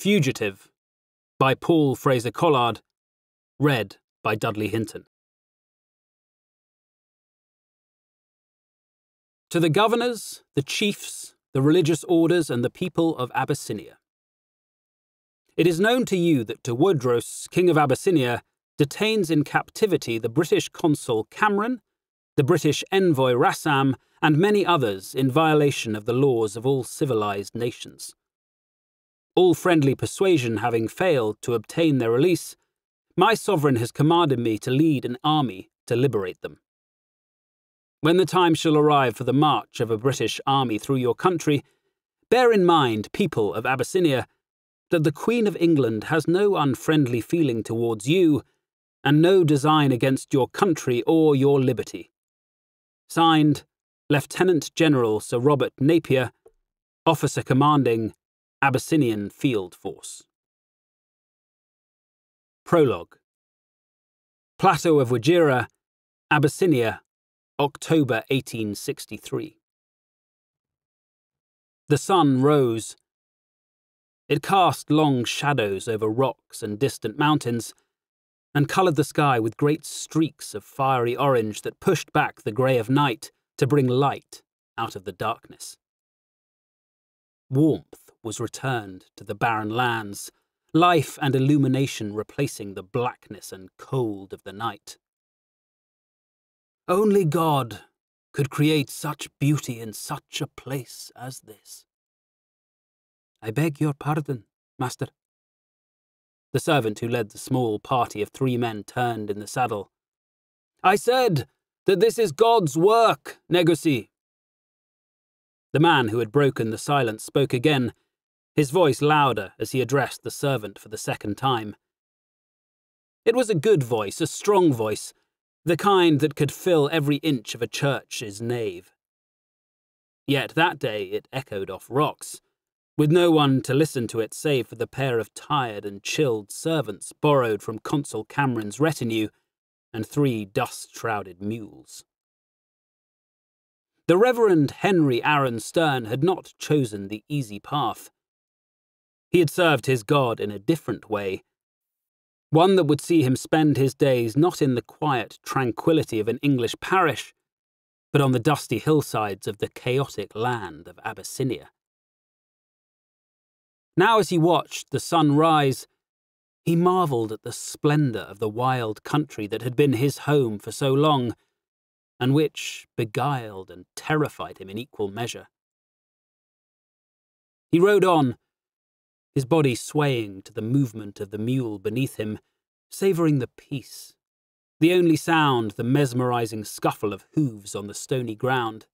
Fugitive by Fraser Collard, read by Dudley Hinton. To the governors, the chiefs, the religious orders, and the people of Abyssinia. It is known to you that Tewodros, king of Abyssinia, detains in captivity the British consul Cameron, the British envoy Rassam, and many others in violation of the laws of all civilized nations. All friendly persuasion having failed to obtain their release, my sovereign has commanded me to lead an army to liberate them. When the time shall arrive for the march of a British army through your country, bear in mind, people of Abyssinia, that the Queen of England has no unfriendly feeling towards you, and no design against your country or your liberty. Signed, Lieutenant General Sir Robert Napier, Officer Commanding, Abyssinian Field Force. Prologue. Plateau of Wajira, Abyssinia, October 1863. The sun rose. It cast long shadows over rocks and distant mountains, and coloured the sky with great streaks of fiery orange that pushed back the grey of night to bring light out of the darkness. Warmth was returned to the barren lands, life and illumination replacing the blackness and cold of the night. Only God could create such beauty in such a place as this. I beg your pardon, master. The servant who led the small party of 3 men turned in the saddle. I said that this is God's work, Negoci. The man who had broken the silence spoke again, his voice louder as he addressed the servant for the second time. It was a good voice, a strong voice, the kind that could fill every inch of a church's nave. Yet that day it echoed off rocks, with no one to listen to it save for the pair of tired and chilled servants borrowed from Consul Cameron's retinue and 3 dust-shrouded mules. The Reverend Henry Aaron Stern had not chosen the easy path. He had served his God in a different way, one that would see him spend his days not in the quiet tranquillity of an English parish, but on the dusty hillsides of the chaotic land of Abyssinia. Now as he watched the sun rise, he marvelled at the splendour of the wild country that had been his home for so long, and which beguiled and terrified him in equal measure. He rode on, his body swaying to the movement of the mule beneath him, savouring the peace, the only sound the mesmerising scuffle of hooves on the stony ground.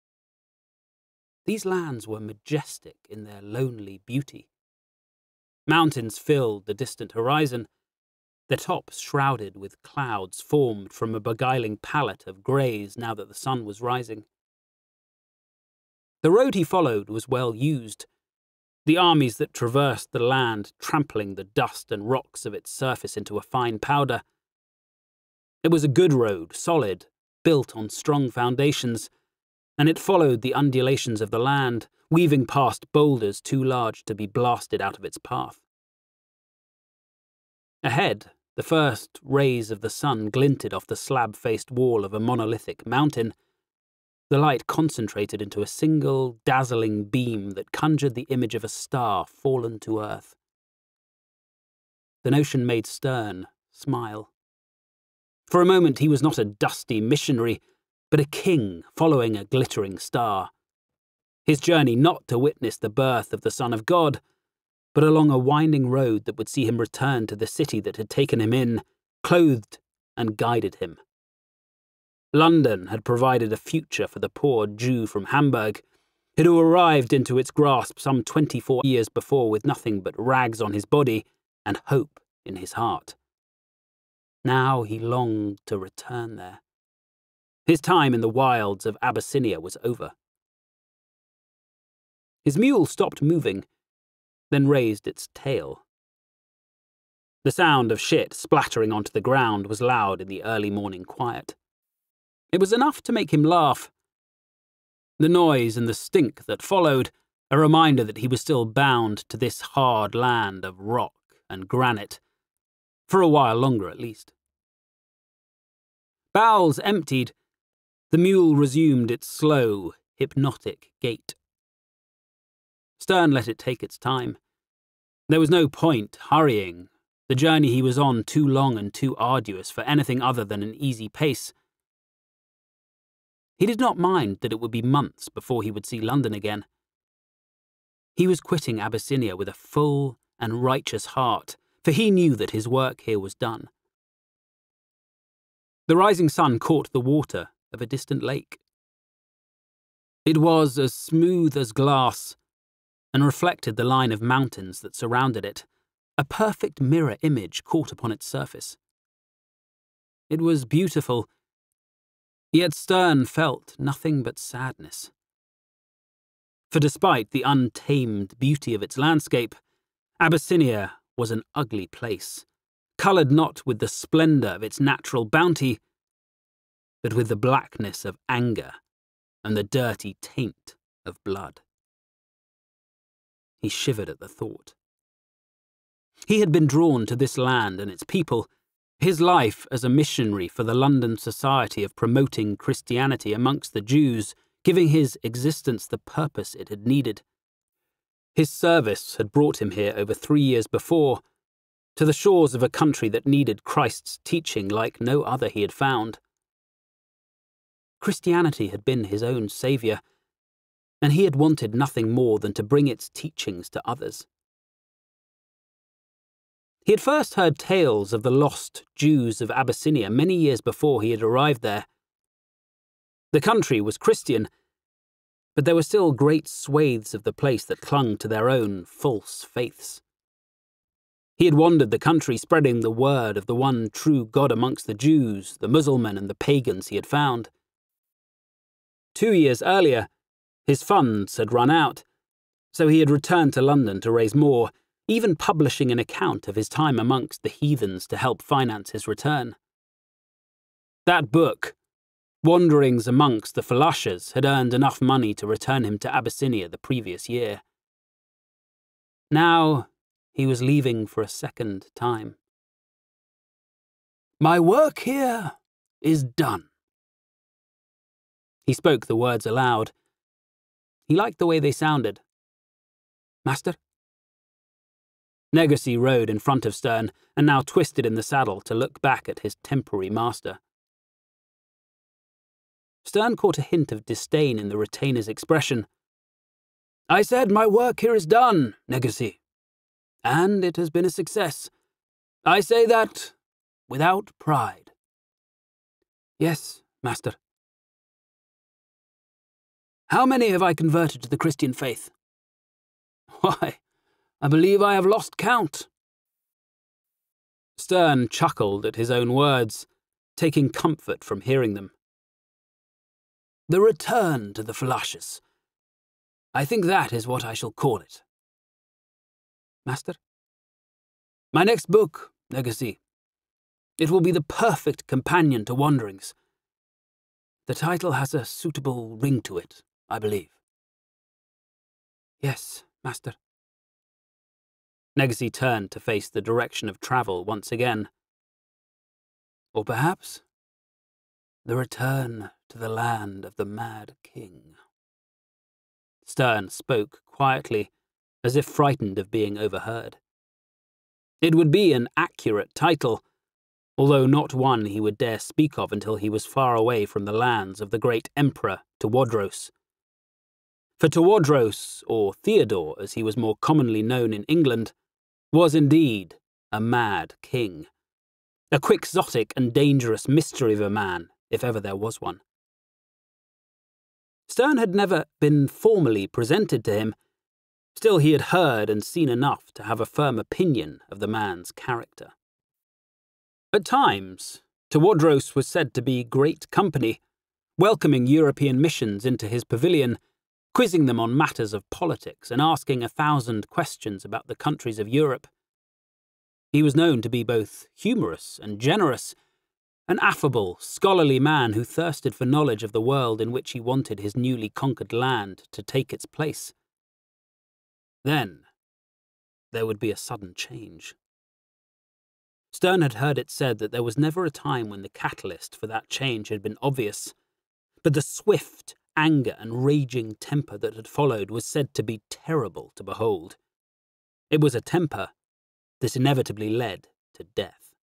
These lands were majestic in their lonely beauty. Mountains filled the distant horizon, their tops shrouded with clouds formed from a beguiling palette of greys now that the sun was rising. The road he followed was well used, the armies that traversed the land trampling the dust and rocks of its surface into a fine powder. It was a good road, solid, built on strong foundations, and it followed the undulations of the land, weaving past boulders too large to be blasted out of its path. Ahead, the first rays of the sun glinted off the slab-faced wall of a monolithic mountain. The light concentrated into a single, dazzling beam that conjured the image of a star fallen to earth. The notion made Stern smile. For a moment he was not a dusty missionary, but a king following a glittering star. His journey not to witness the birth of the Son of God, but along a winding road that would see him return to the city that had taken him in, clothed and guided him. London had provided a future for the poor Jew from Hamburg, who arrived into its grasp some 24 years before with nothing but rags on his body and hope in his heart. Now he longed to return there. His time in the wilds of Abyssinia was over. His mule stopped moving, then raised its tail. The sound of shit splattering onto the ground was loud in the early morning quiet. It was enough to make him laugh. The noise and the stink that followed, a reminder that he was still bound to this hard land of rock and granite, for a while longer at least. Bowels emptied, the mule resumed its slow, hypnotic gait. Stern let it take its time. There was no point hurrying, the journey he was on too long and too arduous for anything other than an easy pace. He did not mind that it would be months before he would see London again. He was quitting Abyssinia with a full and righteous heart, for he knew that his work here was done. The rising sun caught the water of a distant lake. It was as smooth as glass and reflected the line of mountains that surrounded it, a perfect mirror image caught upon its surface. It was beautiful, yet Stern felt nothing but sadness. For despite the untamed beauty of its landscape, Abyssinia was an ugly place, coloured not with the splendour of its natural bounty, but with the blackness of anger and the dirty taint of blood. He shivered at the thought. He had been drawn to this land and its people, his life as a missionary for the London Society of Promoting Christianity amongst the Jews, giving his existence the purpose it had needed. His service had brought him here over 3 years before, to the shores of a country that needed Christ's teaching like no other he had found. Christianity had been his own saviour, and he had wanted nothing more than to bring its teachings to others. He had first heard tales of the lost Jews of Abyssinia many years before he had arrived there. The country was Christian, but there were still great swathes of the place that clung to their own false faiths. He had wandered the country spreading the word of the one true God amongst the Jews, the Mussulmen and the pagans he had found. 2 years earlier, his funds had run out, so he had returned to London to raise more, even publishing an account of his time amongst the heathens to help finance his return. That book, Wanderings Amongst the Falashas, had earned enough money to return him to Abyssinia the previous year. Now he was leaving for a second time. "My work here is done." He spoke the words aloud. He liked the way they sounded. "Master?" Negocy rode in front of Stern and now twisted in the saddle to look back at his temporary master. Stern caught a hint of disdain in the retainer's expression. "I said my work here is done, Negocy, and it has been a success. I say that without pride." "Yes, master." "How many have I converted to the Christian faith?" "Why, I believe I have lost count." Stern chuckled at his own words, taking comfort from hearing them. "The return to the Falashas. I think that is what I shall call it." "Master?" "My next book, Negocy. It will be the perfect companion to Wanderings. The title has a suitable ring to it, I believe." "Yes, master." Negocy turned to face the direction of travel once again. "Or perhaps the return to the land of the Mad King." Stern spoke quietly, as if frightened of being overheard. It would be an accurate title, although not one he would dare speak of until he was far away from the lands of the great Emperor Tewodros. For Tewodros, or Theodore as he was more commonly known in England, was indeed a mad king, a quixotic and dangerous mystery of a man, if ever there was one. Stern had never been formally presented to him, still he had heard and seen enough to have a firm opinion of the man's character. At times, Tewodros was said to be great company, welcoming European missions into his pavilion, quizzing them on matters of politics and asking 1,000 questions about the countries of Europe. He was known to be both humorous and generous, an affable, scholarly man who thirsted for knowledge of the world in which he wanted his newly conquered land to take its place. Then there would be a sudden change. Stern had heard it said that there was never a time when the catalyst for that change had been obvious, but the swift anger and raging temper that had followed was said to be terrible to behold. It was a temper that inevitably led to death.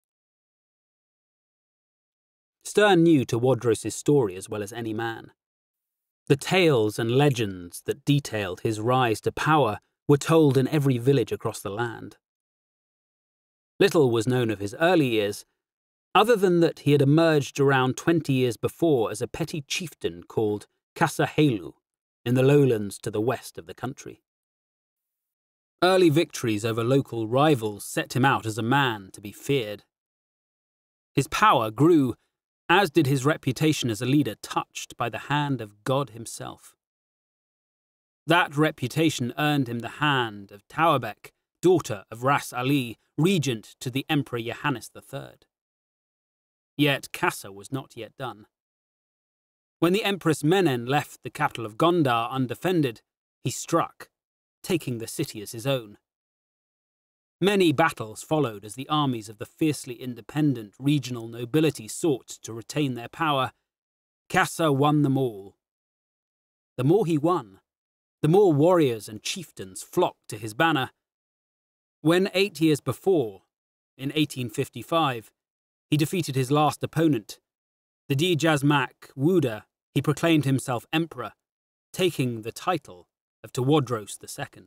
Stern knew Tewodros' story as well as any man. The tales and legends that detailed his rise to power were told in every village across the land. Little was known of his early years, other than that he had emerged around 20 years before as a petty chieftain called Kasahelu in the lowlands to the west of the country. Early victories over local rivals set him out as a man to be feared. His power grew, as did his reputation as a leader touched by the hand of God himself. That reputation earned him the hand of Tawabek, daughter of Ras Ali, regent to the Emperor Johannes III. Yet Kassa was not yet done. When the Empress Menen left the capital of Gondar undefended, he struck, taking the city as his own. Many battles followed as the armies of the fiercely independent regional nobility sought to retain their power. Kassa won them all. The more he won, the more warriors and chieftains flocked to his banner. When 8 years before, in 1855, he defeated his last opponent, the Dijazmak Wuda, he proclaimed himself emperor, taking the title of Tewodros II.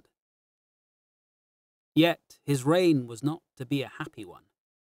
Yet his reign was not to be a happy one.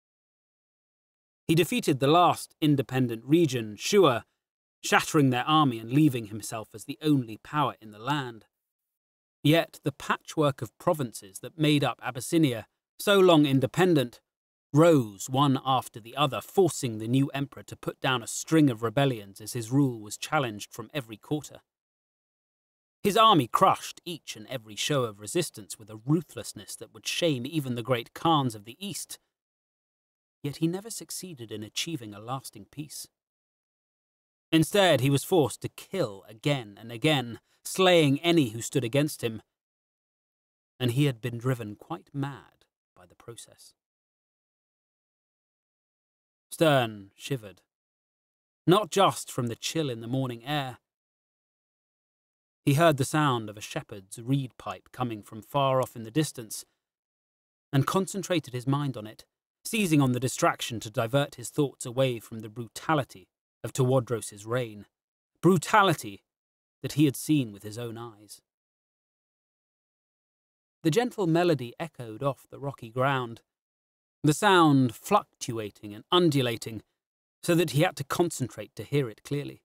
He defeated the last independent region, Shua, shattering their army and leaving himself as the only power in the land. Yet the patchwork of provinces that made up Abyssinia, so long independent, rose one after the other, forcing the new emperor to put down a string of rebellions as his rule was challenged from every quarter. His army crushed each and every show of resistance with a ruthlessness that would shame even the great Khans of the East. Yet he never succeeded in achieving a lasting peace. Instead, he was forced to kill again and again, slaying any who stood against him, and he had been driven quite mad by the process. Stern shivered, not just from the chill in the morning air. He heard the sound of a shepherd's reed pipe coming from far off in the distance, and concentrated his mind on it, seizing on the distraction to divert his thoughts away from the brutality of Tewodros' reign, brutality that he had seen with his own eyes. The gentle melody echoed off the rocky ground, the sound fluctuating and undulating so that he had to concentrate to hear it clearly.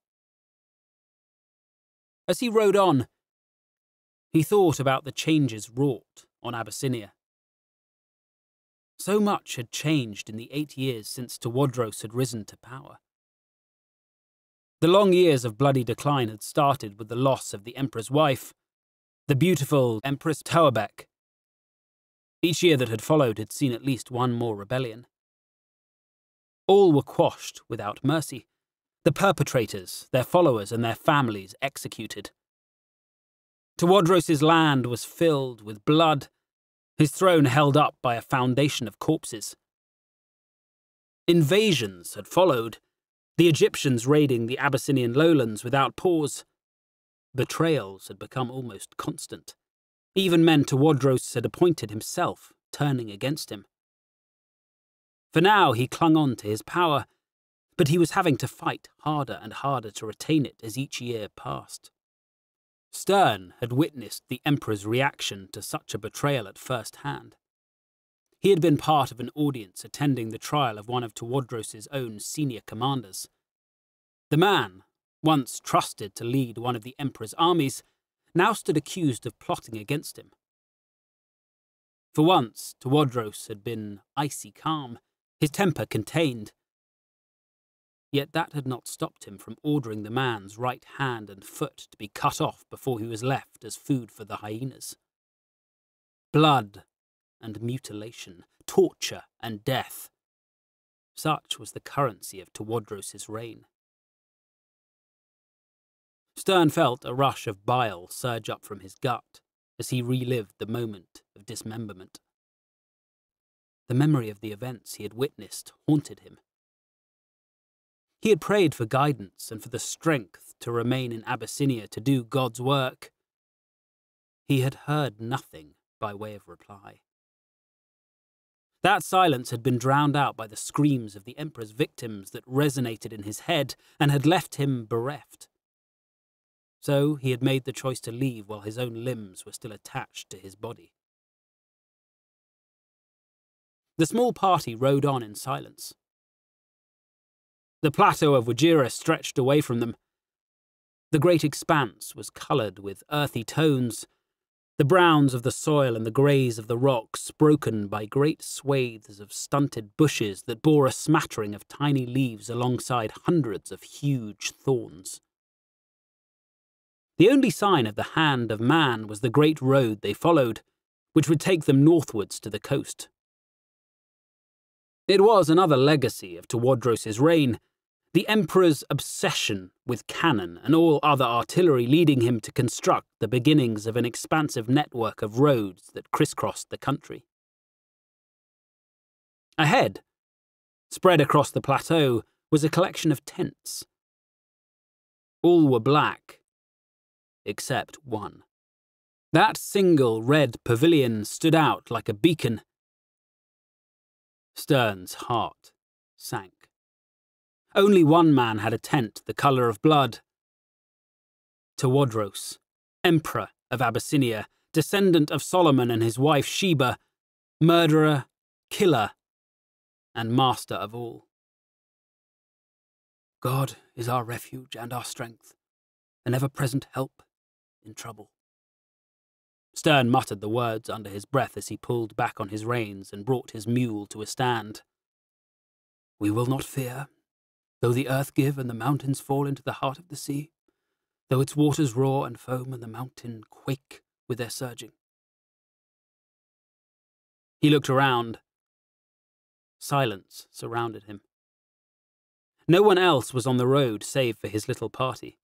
As he rode on, he thought about the changes wrought on Abyssinia. So much had changed in the 8 years since Tewodros had risen to power. The long years of bloody decline had started with the loss of the emperor's wife, the beautiful Empress Tawabek. Each year that had followed had seen at least one more rebellion. All were quashed without mercy, the perpetrators, their followers and their families executed. Tewodros' land was filled with blood, his throne held up by a foundation of corpses. Invasions had followed, the Egyptians raiding the Abyssinian lowlands without pause. Betrayals had become almost constant. Even men Tewodros had appointed himself, turning against him. For now he clung on to his power, but he was having to fight harder and harder to retain it as each year passed. Stern had witnessed the emperor's reaction to such a betrayal at first hand. He had been part of an audience attending the trial of one of Tewodros' own senior commanders. The man, once trusted to lead one of the emperor's armies, now stood accused of plotting against him. For once, Tewodros had been icy calm, his temper contained. Yet that had not stopped him from ordering the man's right hand and foot to be cut off before he was left as food for the hyenas. Blood and mutilation, torture and death. Such was the currency of Tewodros' reign. Stern felt a rush of bile surge up from his gut, as he relived the moment of dismemberment. The memory of the events he had witnessed haunted him. He had prayed for guidance and for the strength to remain in Abyssinia to do God's work. He had heard nothing by way of reply. That silence had been drowned out by the screams of the Emperor's victims that resonated in his head and had left him bereft. So he had made the choice to leave while his own limbs were still attached to his body. The small party rode on in silence. The plateau of Wajira stretched away from them. The great expanse was coloured with earthy tones, the browns of the soil and the greys of the rocks broken by great swathes of stunted bushes that bore a smattering of tiny leaves alongside hundreds of huge thorns. The only sign of the hand of man was the great road they followed, which would take them northwards to the coast. It was another legacy of Tewodros's reign, the Emperor's obsession with cannon and all other artillery leading him to construct the beginnings of an expansive network of roads that crisscrossed the country. Ahead, spread across the plateau, was a collection of tents. All were black, except one. That single red pavilion stood out like a beacon. Stern's heart sank. Only one man had a tent the colour of blood. Tewodros, Emperor of Abyssinia, descendant of Solomon and his wife Sheba, murderer, killer, and master of all. God is our refuge and our strength, an ever-present help in trouble. Stern muttered the words under his breath as he pulled back on his reins and brought his mule to a stand. We will not fear, though the earth give and the mountains fall into the heart of the sea, though its waters roar and foam and the mountain quake with their surging. He looked around. Silence surrounded him. No one else was on the road save for his little party.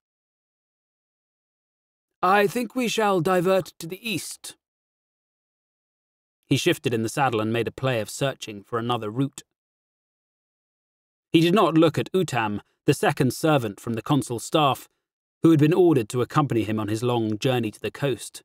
I think we shall divert to the east. He shifted in the saddle and made a play of searching for another route. He did not look at Utam, the second servant from the consul's staff, who had been ordered to accompany him on his long journey to the coast.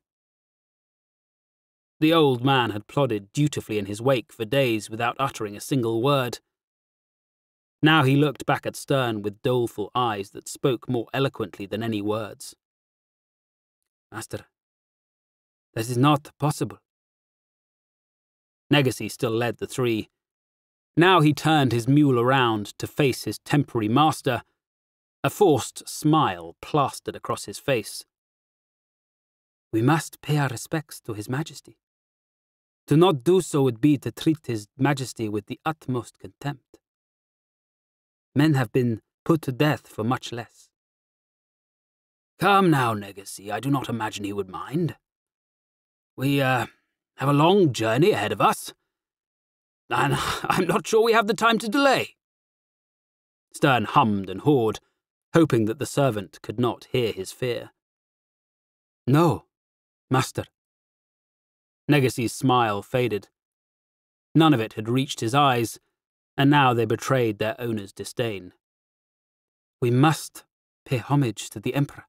The old man had plodded dutifully in his wake for days without uttering a single word. Now he looked back at Stern with doleful eyes that spoke more eloquently than any words. Master, this is not possible. Negassi still led the three. Now he turned his mule around to face his temporary master, a forced smile plastered across his face. We must pay our respects to His Majesty. To not do so would be to treat His Majesty with the utmost contempt. Men have been put to death for much less. Come now, Negassi, I do not imagine he would mind. We, have a long journey ahead of us, and I'm not sure we have the time to delay. Stern hummed and hawed, hoping that the servant could not hear his fear. No, master. Negassi's smile faded. None of it had reached his eyes, and now they betrayed their owner's disdain. We must pay homage to the Emperor.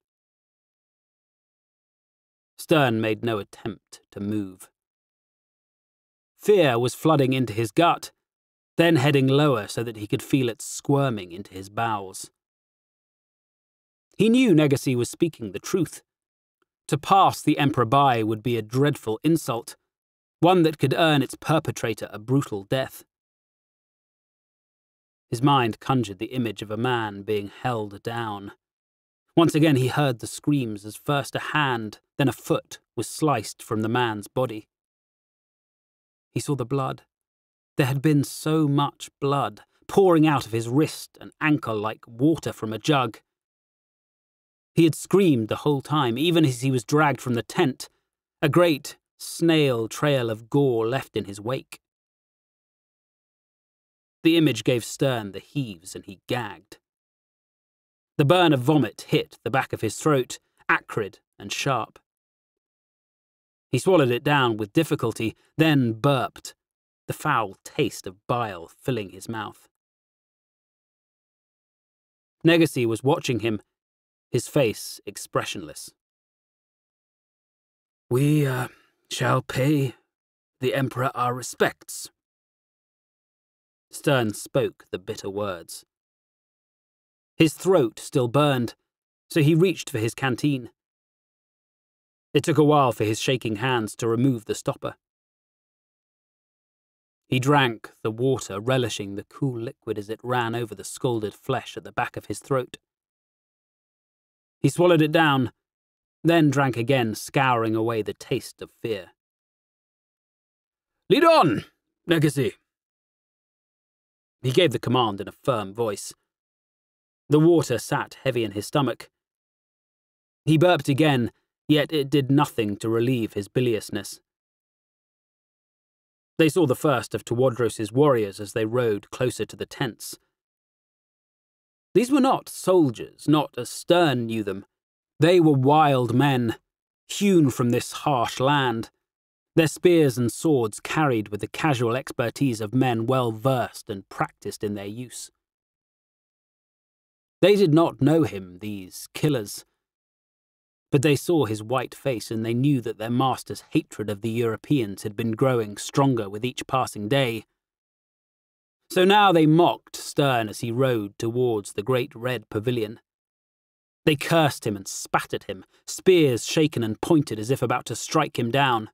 Stern made no attempt to move. Fear was flooding into his gut, then heading lower so that he could feel it squirming into his bowels. He knew Negassi was speaking the truth. To pass the Emperor by would be a dreadful insult, one that could earn its perpetrator a brutal death. His mind conjured the image of a man being held down. Once again he heard the screams as first a hand, then a foot was sliced from the man's body. He saw the blood. There had been so much blood, pouring out of his wrist and ankle like water from a jug. He had screamed the whole time, even as he was dragged from the tent, a great snail trail of gore left in his wake. The image gave Stern the heaves and he gagged. The burn of vomit hit the back of his throat, acrid and sharp. He swallowed it down with difficulty, then burped, the foul taste of bile filling his mouth. Negassi was watching him, his face expressionless. "We shall pay the Emperor our respects." Stern spoke the bitter words. His throat still burned, so he reached for his canteen. It took a while for his shaking hands to remove the stopper. He drank the water, relishing the cool liquid as it ran over the scalded flesh at the back of his throat. He swallowed it down, then drank again, scouring away the taste of fear. "Lead on, Negassi." He gave the command in a firm voice. The water sat heavy in his stomach. He burped again, yet it did nothing to relieve his biliousness. They saw the first of Tewodros' warriors as they rode closer to the tents. These were not soldiers, not as Stern knew them. They were wild men, hewn from this harsh land, their spears and swords carried with the casual expertise of men well versed and practiced in their use. They did not know him, these killers, but they saw his white face and they knew that their master's hatred of the Europeans had been growing stronger with each passing day. So now they mocked Stern as he rode towards the great red pavilion. They cursed him and spat at him, spears shaken and pointed as if about to strike him down.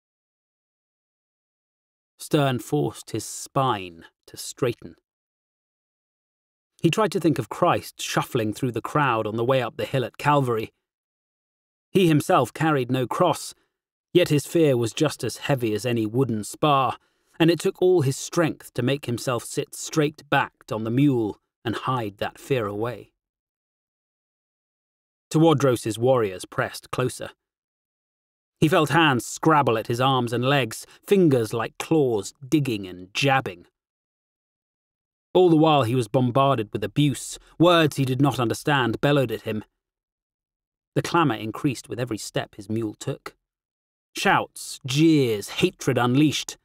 Stern forced his spine to straighten. He tried to think of Christ shuffling through the crowd on the way up the hill at Calvary. He himself carried no cross, yet his fear was just as heavy as any wooden spar, and it took all his strength to make himself sit straight-backed on the mule and hide that fear away. Tewodros' warriors pressed closer. He felt hands scrabble at his arms and legs, fingers like claws digging and jabbing. All the while he was bombarded with abuse, words he did not understand bellowed at him. The clamour increased with every step his mule took. Shouts, jeers, hatred unleashed.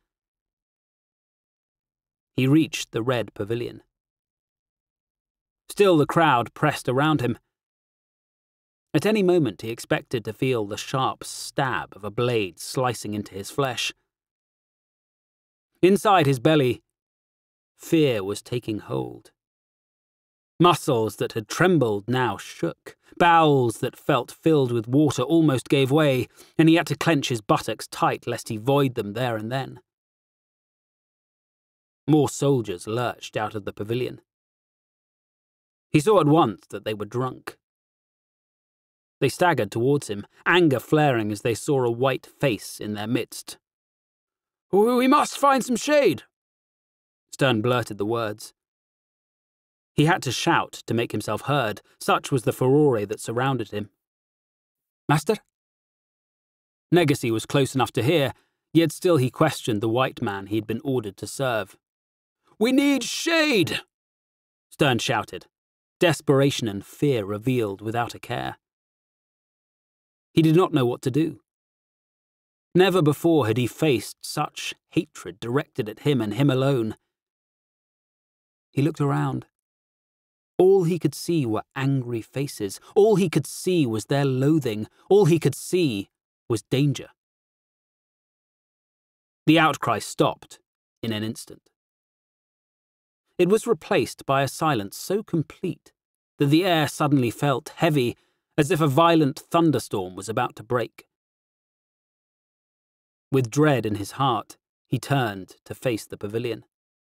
He reached the red pavilion. Still the crowd pressed around him. At any moment he expected to feel the sharp stab of a blade slicing into his flesh. Inside his belly, fear was taking hold. Muscles that had trembled now shook. Bowels that felt filled with water almost gave way, and he had to clench his buttocks tight lest he void them there and then. More soldiers lurched out of the pavilion. He saw at once that they were drunk. They staggered towards him, anger flaring as they saw a white face in their midst. "We must find some shade," Stern blurted the words. He had to shout to make himself heard, such was the furore that surrounded him. "Master?" Negassi was close enough to hear, yet still he questioned the white man he had been ordered to serve. "We need shade!" Stern shouted, desperation and fear revealed without a care. He did not know what to do. Never before had he faced such hatred directed at him and him alone. He looked around. All he could see were angry faces. All he could see was their loathing. All he could see was danger. The outcry stopped in an instant. It was replaced by a silence so complete that the air suddenly felt heavy, as if a violent thunderstorm was about to break. With dread in his heart, he turned to face the pavilion.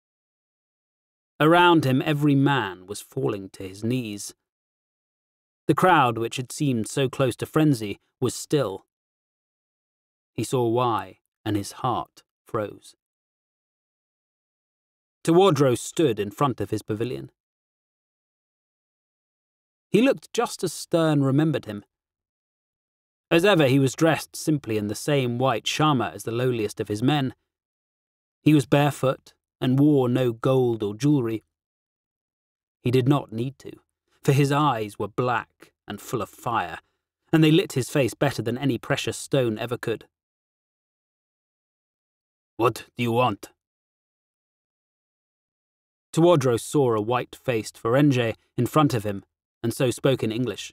Around him, every man was falling to his knees. The crowd, which had seemed so close to frenzy, was still. He saw why, and his heart froze. Tewodros stood in front of his pavilion. He looked just as Stern remembered him. As ever, he was dressed simply in the same white shama as the lowliest of his men. He was barefoot and wore no gold or jewellery. He did not need to, for his eyes were black and full of fire, and they lit his face better than any precious stone ever could. What do you want? Tewodros saw a white-faced Ferenge in front of him, and so spoke in English.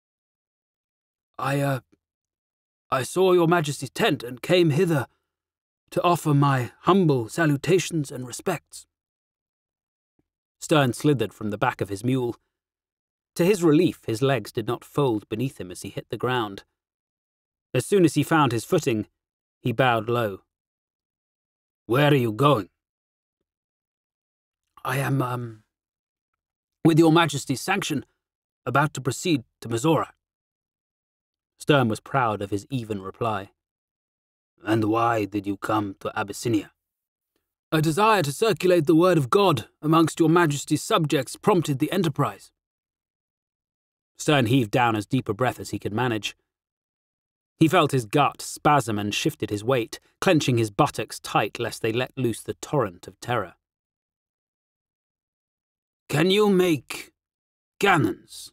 I saw your Majesty's tent and came hither to offer my humble salutations and respects. Stern slithered from the back of his mule. To his relief, his legs did not fold beneath him as he hit the ground. As soon as he found his footing, he bowed low. Where are you going? I am, with your Majesty's sanction, about to proceed to Mizora. Stern was proud of his even reply. And why did you come to Abyssinia? A desire to circulate the word of God amongst your Majesty's subjects prompted the enterprise. Stern heaved down as deep a breath as he could manage. He felt his gut spasm and shifted his weight, clenching his buttocks tight lest they let loose the torrent of terror. Can you make cannons?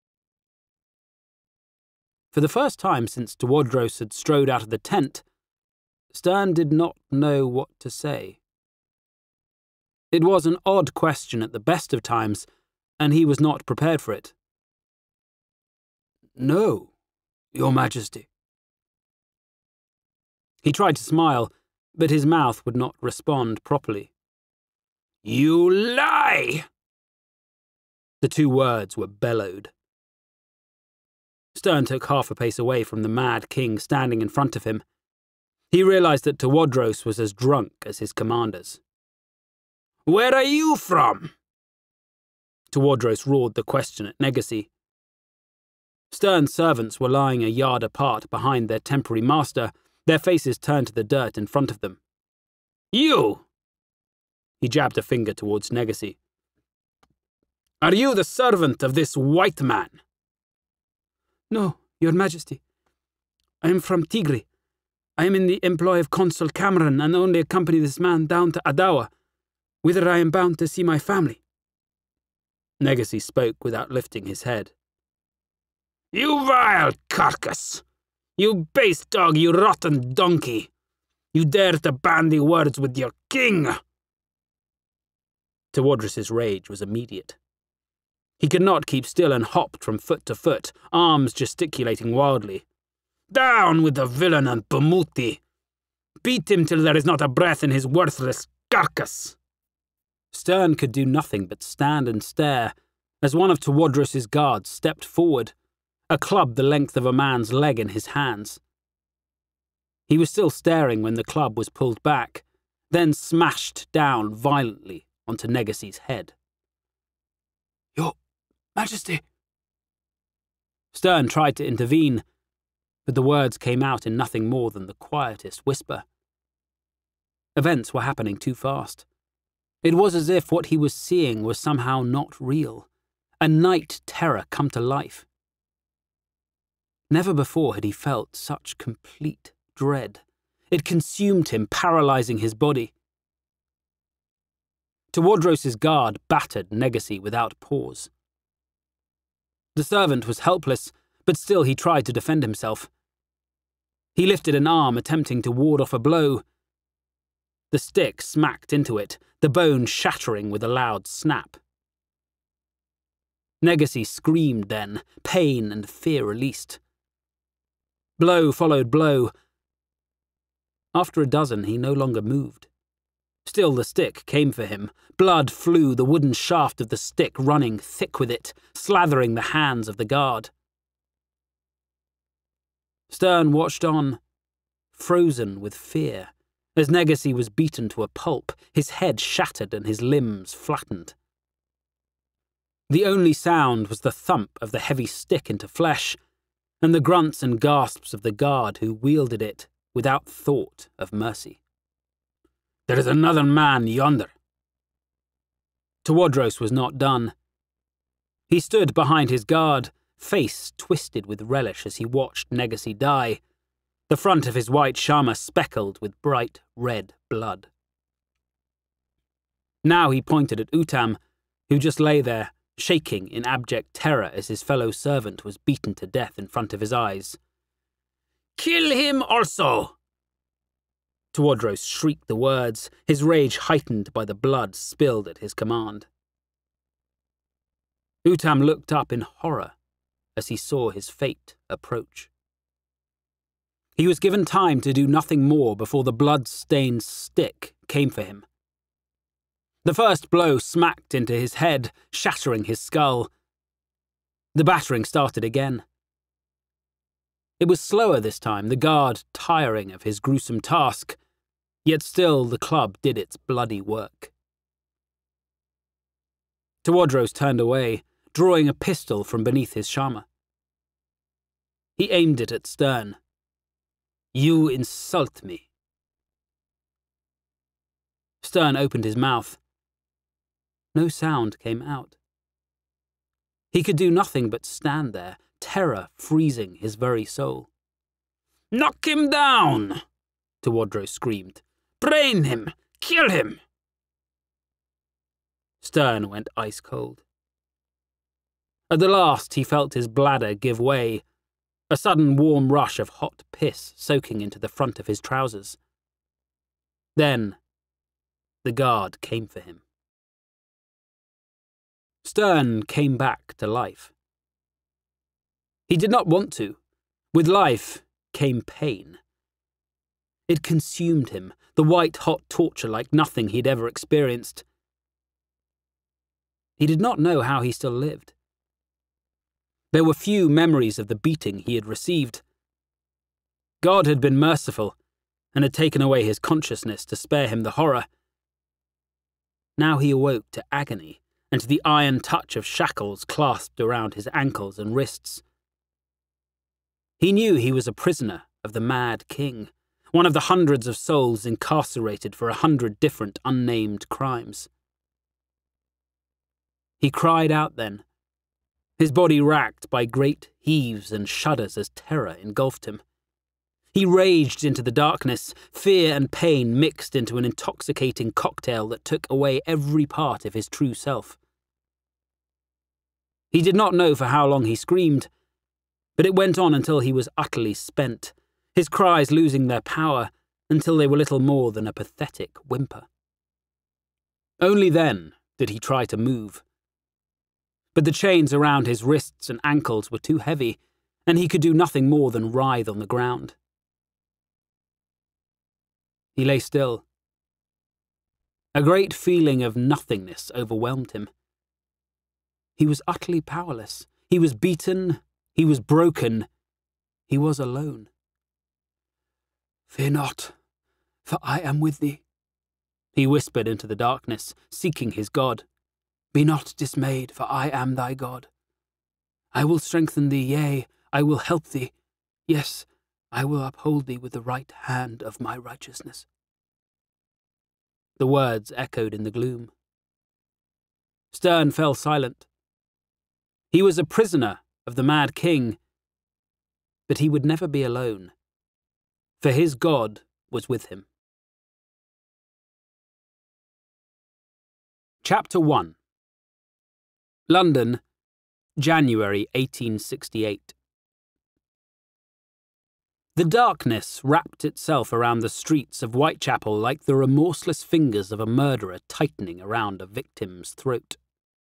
For the first time since Tewodros had strode out of the tent, Stern did not know what to say. It was an odd question at the best of times, and he was not prepared for it. No, Your Majesty. He tried to smile, but his mouth would not respond properly. You lie! The two words were bellowed. Stern took half a pace away from the mad king standing in front of him. He realized that Tewodros was as drunk as his commanders. Where are you from? Tewodros roared the question at Negassi. Stern's servants were lying a yard apart behind their temporary master, their faces turned to the dirt in front of them. You! He jabbed a finger towards Negassi. Are you the servant of this white man? No, Your Majesty. I am from Tigri. I am in the employ of Consul Cameron and only accompany this man down to Adawa, whither I am bound to see my family. Negassi spoke without lifting his head. You vile carcass! You base dog, you rotten donkey! You dare to bandy words with your king! Tewodros's rage was immediate. He could not keep still and hopped from foot to foot, arms gesticulating wildly. Down with the villain and Bumuti! Beat him till there is not a breath in his worthless carcass! Stern could do nothing but stand and stare as one of Tewodros's guards stepped forward, a club the length of a man's leg in his hands. He was still staring when the club was pulled back, then smashed down violently onto Negassi's head. Your Majesty! Stern tried to intervene, but the words came out in nothing more than the quietest whisper. Events were happening too fast. It was as if what he was seeing was somehow not real, a night terror come to life. Never before had he felt such complete dread. It consumed him, paralyzing his body. Tewodros's guard battered Negassi without pause. The servant was helpless, but still he tried to defend himself. He lifted an arm, attempting to ward off a blow. The stick smacked into it, the bone shattering with a loud snap. Negassi screamed then, pain and fear released. Blow followed blow. After a dozen, he no longer moved. Still the stick came for him. Blood flew, the wooden shaft of the stick running thick with it, slathering the hands of the guard. Stern watched on, frozen with fear, as Negassi was beaten to a pulp, his head shattered and his limbs flattened. The only sound was the thump of the heavy stick into flesh, and the grunts and gasps of the guard who wielded it without thought of mercy. There is another man yonder. Tewodros was not done. He stood behind his guard, face twisted with relish as he watched Negassi die, the front of his white shama speckled with bright red blood. Now he pointed at Utam, who just lay there, shaking in abject terror as his fellow servant was beaten to death in front of his eyes. Kill him also! Tewodros shrieked the words, his rage heightened by the blood spilled at his command. Utam looked up in horror as he saw his fate approach. He was given time to do nothing more before the blood-stained stick came for him. The first blow smacked into his head, shattering his skull. The battering started again. It was slower this time, the guard tiring of his gruesome task, yet still the club did its bloody work. Tewodros turned away, drawing a pistol from beneath his shama. He aimed it at Stern. "You insult me." Stern opened his mouth. No sound came out. He could do nothing but stand there, terror freezing his very soul. "Knock him down!" Tewodros screamed. "Brain him! Kill him!" Stern went ice cold. At the last he felt his bladder give way, a sudden warm rush of hot piss soaking into the front of his trousers. Then the guard came for him. Stern came back to life. He did not want to. With life came pain. It consumed him, the white-hot torture like nothing he'd ever experienced. He did not know how he still lived. There were few memories of the beating he had received. God had been merciful and had taken away his consciousness to spare him the horror. Now he awoke to agony and to the iron touch of shackles clasped around his ankles and wrists. He knew he was a prisoner of the Mad King, one of the hundreds of souls incarcerated for 100 different unnamed crimes. He cried out then, his body racked by great heaves and shudders as terror engulfed him. He raged into the darkness, fear and pain mixed into an intoxicating cocktail that took away every part of his true self. He did not know for how long he screamed, but it went on until he was utterly spent, his cries losing their power until they were little more than a pathetic whimper. Only then did he try to move. But the chains around his wrists and ankles were too heavy, and he could do nothing more than writhe on the ground. He lay still. A great feeling of nothingness overwhelmed him. He was utterly powerless. He was beaten. He was broken. He was alone. "Fear not, for I am with thee," he whispered into the darkness, seeking his God. "Be not dismayed, for I am thy God. I will strengthen thee, yea, I will help thee. Yes, I will uphold thee with the right hand of my righteousness." The words echoed in the gloom. Stern fell silent. He was a prisoner of the Mad King, but he would never be alone, for his God was with him. Chapter 1. London, January 1868. The darkness wrapped itself around the streets of Whitechapel like the remorseless fingers of a murderer tightening around a victim's throat.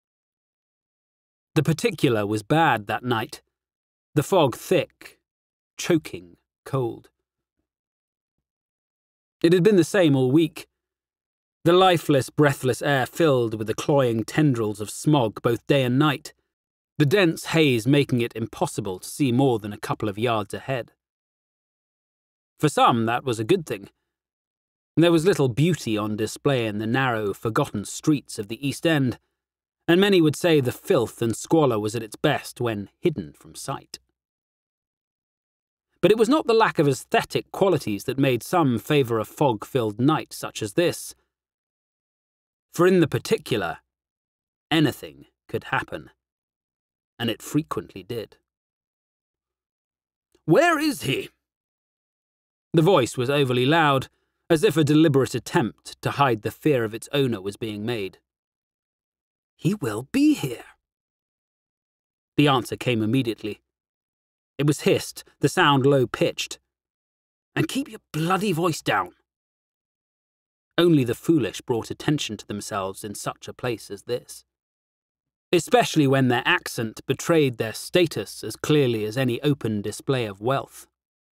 The particular was bad that night, the fog thick, choking, cold. It had been the same all week. The lifeless, breathless air filled with the cloying tendrils of smog both day and night, the dense haze making it impossible to see more than a couple of yards ahead. For some, that was a good thing. There was little beauty on display in the narrow, forgotten streets of the East End, and many would say the filth and squalor was at its best when hidden from sight. But it was not the lack of aesthetic qualities that made some favour a fog-filled night such as this. For in the particular, anything could happen, and it frequently did. "Where is he?" The voice was overly loud, as if a deliberate attempt to hide the fear of its owner was being made. "He will be here." The answer came immediately. It was hissed, the sound low-pitched. "And keep your bloody voice down," Only the foolish brought attention to themselves in such a place as this, especially when their accent betrayed their status as clearly as any open display of wealth.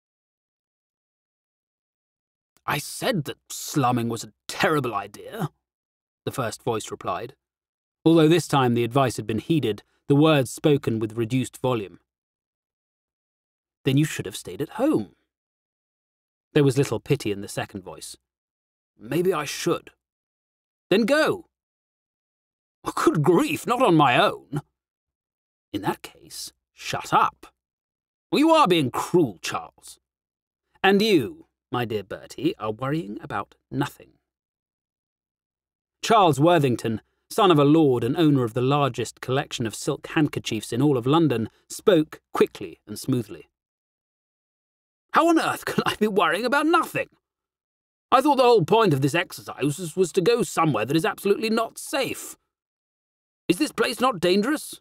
"I said that slumming was a terrible idea," the first voice replied, although this time the advice had been heeded, the words spoken with reduced volume. "Then you should have stayed at home." There was little pity in the second voice. "Maybe I should." "Then go." "Good grief, not on my own." "In that case, shut up." "You are being cruel, Charles." "And you, my dear Bertie, are worrying about nothing." Charles Worthington, son of a lord and owner of the largest collection of silk handkerchiefs in all of London, spoke quickly and smoothly. "How on earth can I be worrying about nothing? I thought the whole point of this exercise was to go somewhere that is absolutely not safe. Is this place not dangerous?"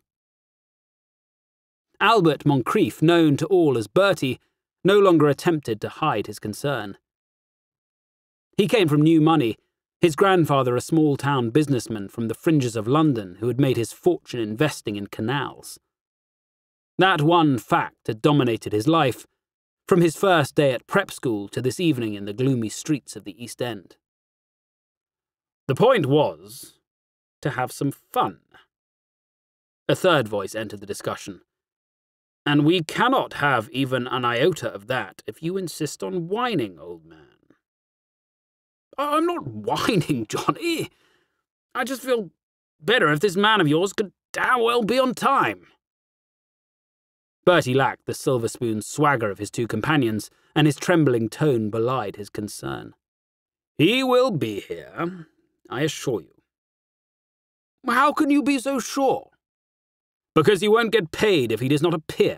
Albert Moncrief, known to all as Bertie, no longer attempted to hide his concern. He came from new money, his grandfather a small-town businessman from the fringes of London who had made his fortune investing in canals. That one fact had dominated his life, from his first day at prep school to this evening in the gloomy streets of the East End. The point was to have some fun. A third voice entered the discussion. "And we cannot have even an iota of that if you insist on whining, old man." "I'm not whining, Johnny. I just feel better if this man of yours could damn well be on time." Bertie lacked the silver-spoon swagger of his two companions, and his trembling tone belied his concern. "He will be here, I assure you." "How can you be so sure?" "Because he won't get paid if he does not appear."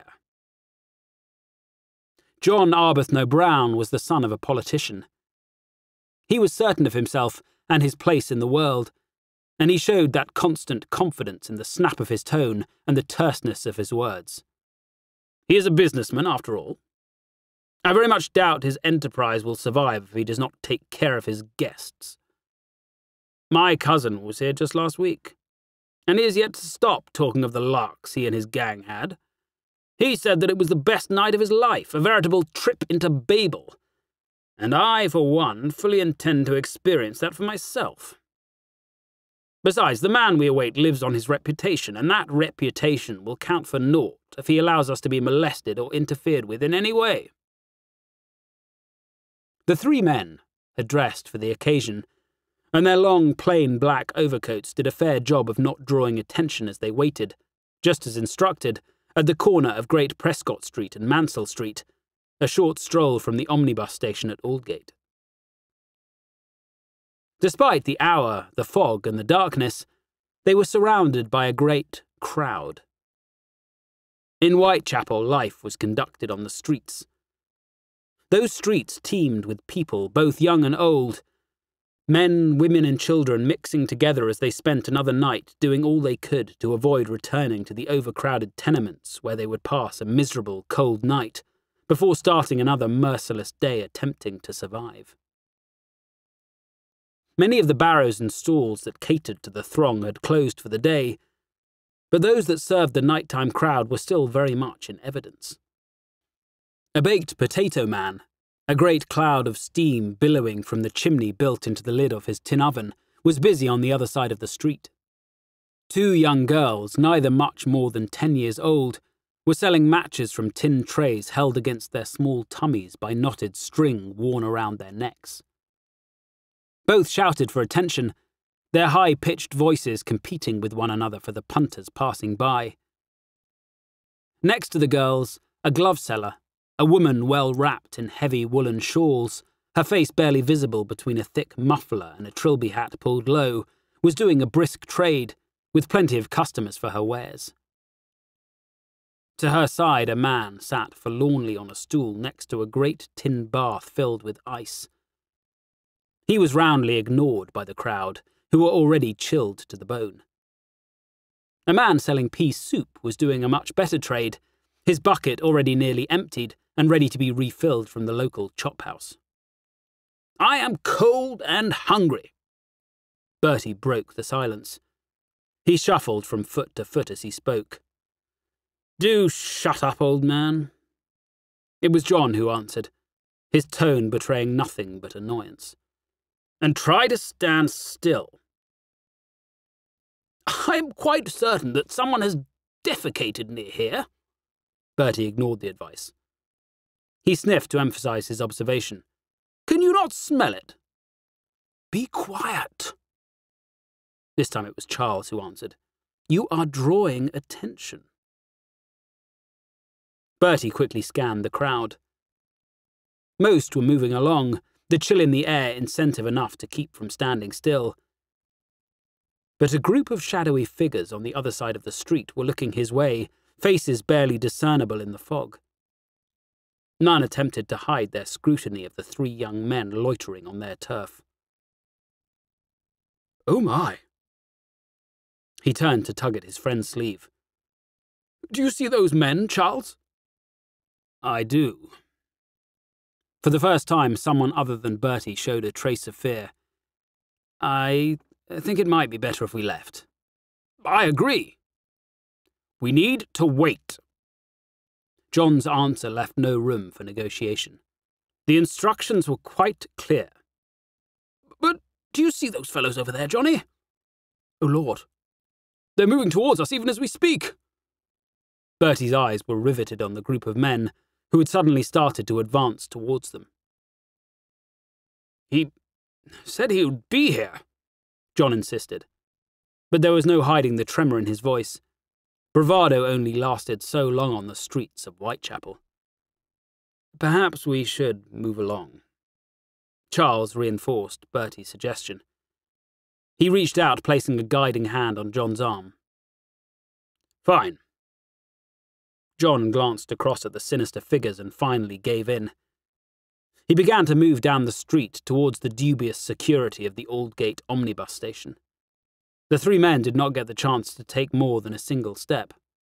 John Arbuthnot Brown was the son of a politician. He was certain of himself and his place in the world, and he showed that constant confidence in the snap of his tone and the terseness of his words. He is a businessman, after all. I very much doubt his enterprise will survive if he does not take care of his guests. My cousin was here just last week, and he has yet to stop talking of the larks he and his gang had. He said that it was the best night of his life, a veritable trip into Babel, and I, for one, fully intend to experience that for myself. Besides, the man we await lives on his reputation, and that reputation will count for naught if he allows us to be molested or interfered with in any way. The three men had dressed for the occasion, and their long, plain black overcoats did a fair job of not drawing attention as they waited, just as instructed, at the corner of Great Prescott Street and Mansell Street, a short stroll from the omnibus station at Aldgate. Despite the hour, the fog, and the darkness, they were surrounded by a great crowd. In Whitechapel, life was conducted on the streets. Those streets teemed with people, both young and old, men, women, and children mixing together as they spent another night doing all they could to avoid returning to the overcrowded tenements where they would pass a miserable, cold night before starting another merciless day attempting to survive. Many of the barrows and stalls that catered to the throng had closed for the day, but those that served the nighttime crowd were still very much in evidence. A baked potato man, a great cloud of steam billowing from the chimney built into the lid of his tin oven, was busy on the other side of the street. Two young girls, neither much more than 10 years old, were selling matches from tin trays held against their small tummies by knotted string worn around their necks. Both shouted for attention, their high-pitched voices competing with one another for the punters passing by. Next to the girls, a glove seller, a woman well wrapped in heavy woolen shawls, her face barely visible between a thick muffler and a trilby hat pulled low, was doing a brisk trade, with plenty of customers for her wares. To her side, a man sat forlornly on a stool next to a great tin bath filled with ice. He was roundly ignored by the crowd, who were already chilled to the bone. A man selling pea soup was doing a much better trade, his bucket already nearly emptied and ready to be refilled from the local chop house. I am cold and hungry." Bertie broke the silence. He shuffled from foot to foot as he spoke. "Do shut up, old man." It was John who answered, his tone betraying nothing but annoyance. "And try to stand still." "I am quite certain that someone has defecated near here." Bertie ignored the advice. He sniffed to emphasize his observation. "Can you not smell it?" "Be quiet." This time it was Charles who answered. "You are drawing attention." Bertie quickly scanned the crowd. Most were moving along, the chill in the air incentive enough to keep from standing still. But a group of shadowy figures on the other side of the street were looking his way, faces barely discernible in the fog. None attempted to hide their scrutiny of the three young men loitering on their turf. "Oh my!" He turned to tug at his friend's sleeve. "Do you see those men, Charles?" "I do." For the first time, someone other than Bertie showed a trace of fear. "I think it might be better if we left." "I agree." "We need to wait." John's answer left no room for negotiation. The instructions were quite clear. "But do you see those fellows over there, Johnny?" "Oh, Lord. They're moving towards us even as we speak." Bertie's eyes were riveted on the group of men who had suddenly started to advance towards them. "He said he would be here," John insisted. But there was no hiding the tremor in his voice. Bravado only lasted so long on the streets of Whitechapel. "Perhaps we should move along." Charles reinforced Bertie's suggestion. He reached out, placing a guiding hand on John's arm. "Fine." John glanced across at the sinister figures and finally gave in. He began to move down the street towards the dubious security of the Aldgate omnibus station. The three men did not get the chance to take more than a single step.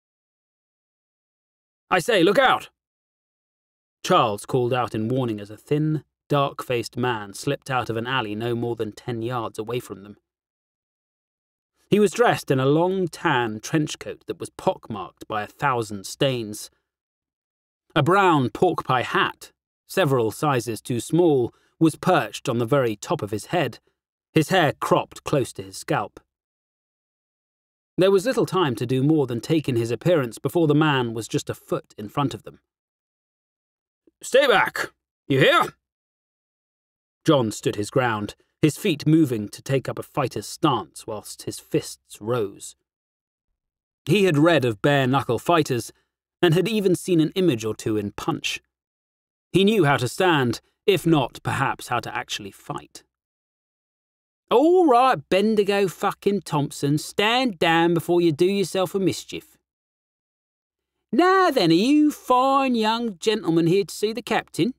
"I say, look out!" Charles called out in warning as a thin, dark-faced man slipped out of an alley no more than 10 yards away from them. He was dressed in a long tan trench coat that was pockmarked by 1,000 stains. A brown pork pie hat, several sizes too small, was perched on the very top of his head, his hair cropped close to his scalp. There was little time to do more than take in his appearance before the man was just a foot in front of them. "Stay back! You hear?" John stood his ground, his feet moving to take up a fighter's stance whilst his fists rose. He had read of bare-knuckle fighters and had even seen an image or two in Punch. He knew how to stand, if not, perhaps, how to actually fight. "All right, Bendigo fucking Thompson, stand down before you do yourself a mischief. Now then, are you fine young gentlemen here to see the captain?"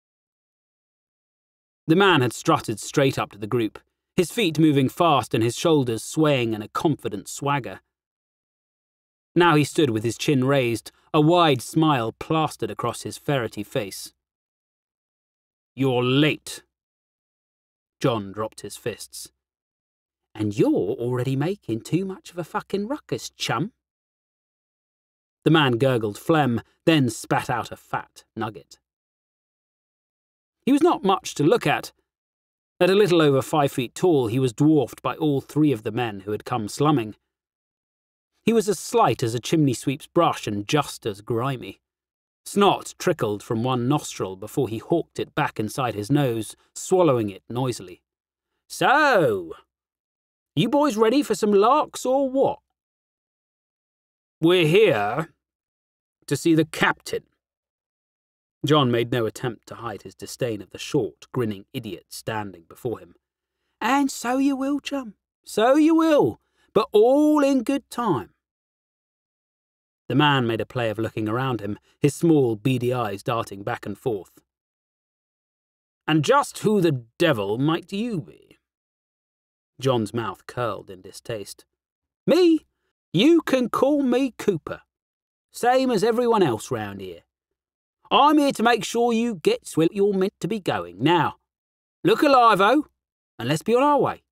The man had strutted straight up to the group, his feet moving fast and his shoulders swaying in a confident swagger. Now he stood with his chin raised, a wide smile plastered across his ferrety face. "You're late." John dropped his fists. "And you're already making too much of a fucking ruckus, chum." The man gurgled phlegm, then spat out a fat nugget. He was not much to look at. At a little over 5 feet tall, he was dwarfed by all three of the men who had come slumming. He was as slight as a chimney sweep's brush and just as grimy. Snot trickled from one nostril before he hawked it back inside his nose, swallowing it noisily. "So, you boys ready for some larks or what?" "We're here to see the captain." John made no attempt to hide his disdain of the short, grinning idiot standing before him. "And so you will, chum, so you will, but all in good time." The man made a play of looking around him, his small, beady eyes darting back and forth. "And just who the devil might you be?" John's mouth curled in distaste. "Me? You can call me Cooper. Same as everyone else round here. I'm here to make sure you get where you're meant to be going. Now, Look alive-o, and let's be on our way.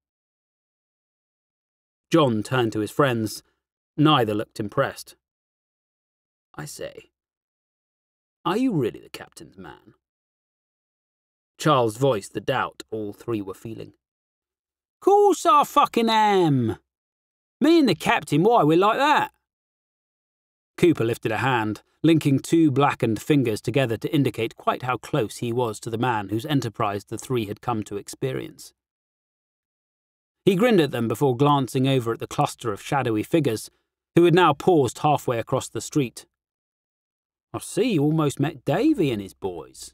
John turned to his friends. Neither looked impressed. I say, are you really the captain's man? Charles voiced the doubt all three were feeling. Course I fucking am. Me and the captain, why, we're like that. Cooper lifted a hand, linking two blackened fingers together to indicate quite how close he was to the man whose enterprise the three had come to experience. He grinned at them before glancing over at the cluster of shadowy figures, who had now paused halfway across the street. I see you almost met Davy and his boys.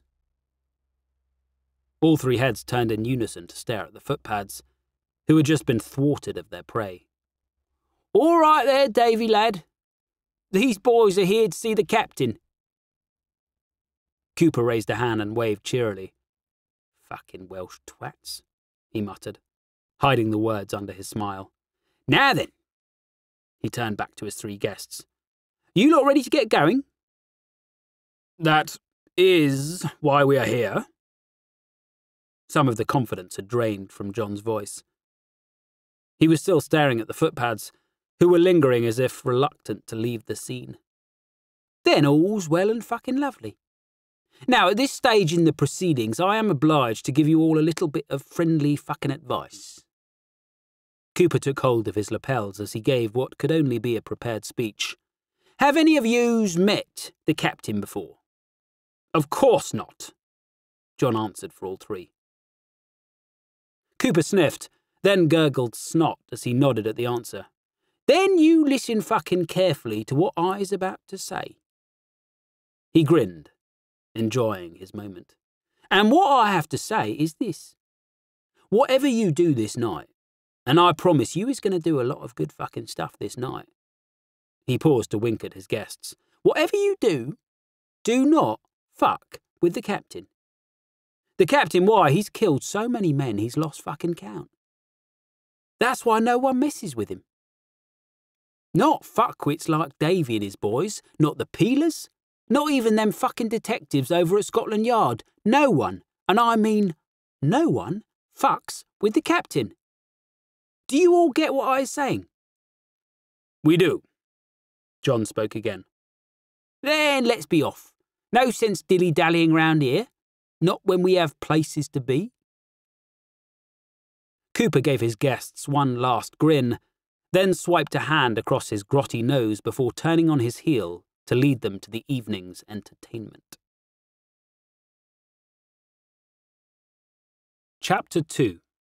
All three heads turned in unison to stare at the footpads, who had just been thwarted of their prey. All right there, Davy lad. These boys are here to see the captain. Cooper raised a hand and waved cheerily. Fucking Welsh twats, he muttered, hiding the words under his smile. Now then, he turned back to his three guests. You lot ready to get going? That is why we are here. Some of the confidence had drained from John's voice. He was still staring at the footpads, who were lingering as if reluctant to leave the scene. Then all's well and fucking lovely. Now, at this stage in the proceedings, I am obliged to give you all a little bit of friendly fucking advice. Cooper took hold of his lapels as he gave what could only be a prepared speech. Have any of yous met the captain before? Of course not, John answered for all three. Cooper sniffed, then gurgled snot as he nodded at the answer. Then you listen fucking carefully to what I's about to say. He grinned, enjoying his moment. And what I have to say is this. Whatever you do this night, and I promise you is going to do a lot of good fucking stuff this night. He paused to wink at his guests. Whatever you do not fuck with the captain. The captain, why, he's killed so many men he's lost fucking count. That's why no one messes with him. Not fuckwits like Davy and his boys, not the peelers, not even them fucking detectives over at Scotland Yard. No one, and I mean no one, fucks with the captain. Do you all get what I was saying? We do. John spoke again. Then let's be off. No sense dilly-dallying round here. Not when we have places to be. Cooper gave his guests one last grin, then swiped a hand across his grotty nose before turning on his heel to lead them to the evening's entertainment. Chapter 2.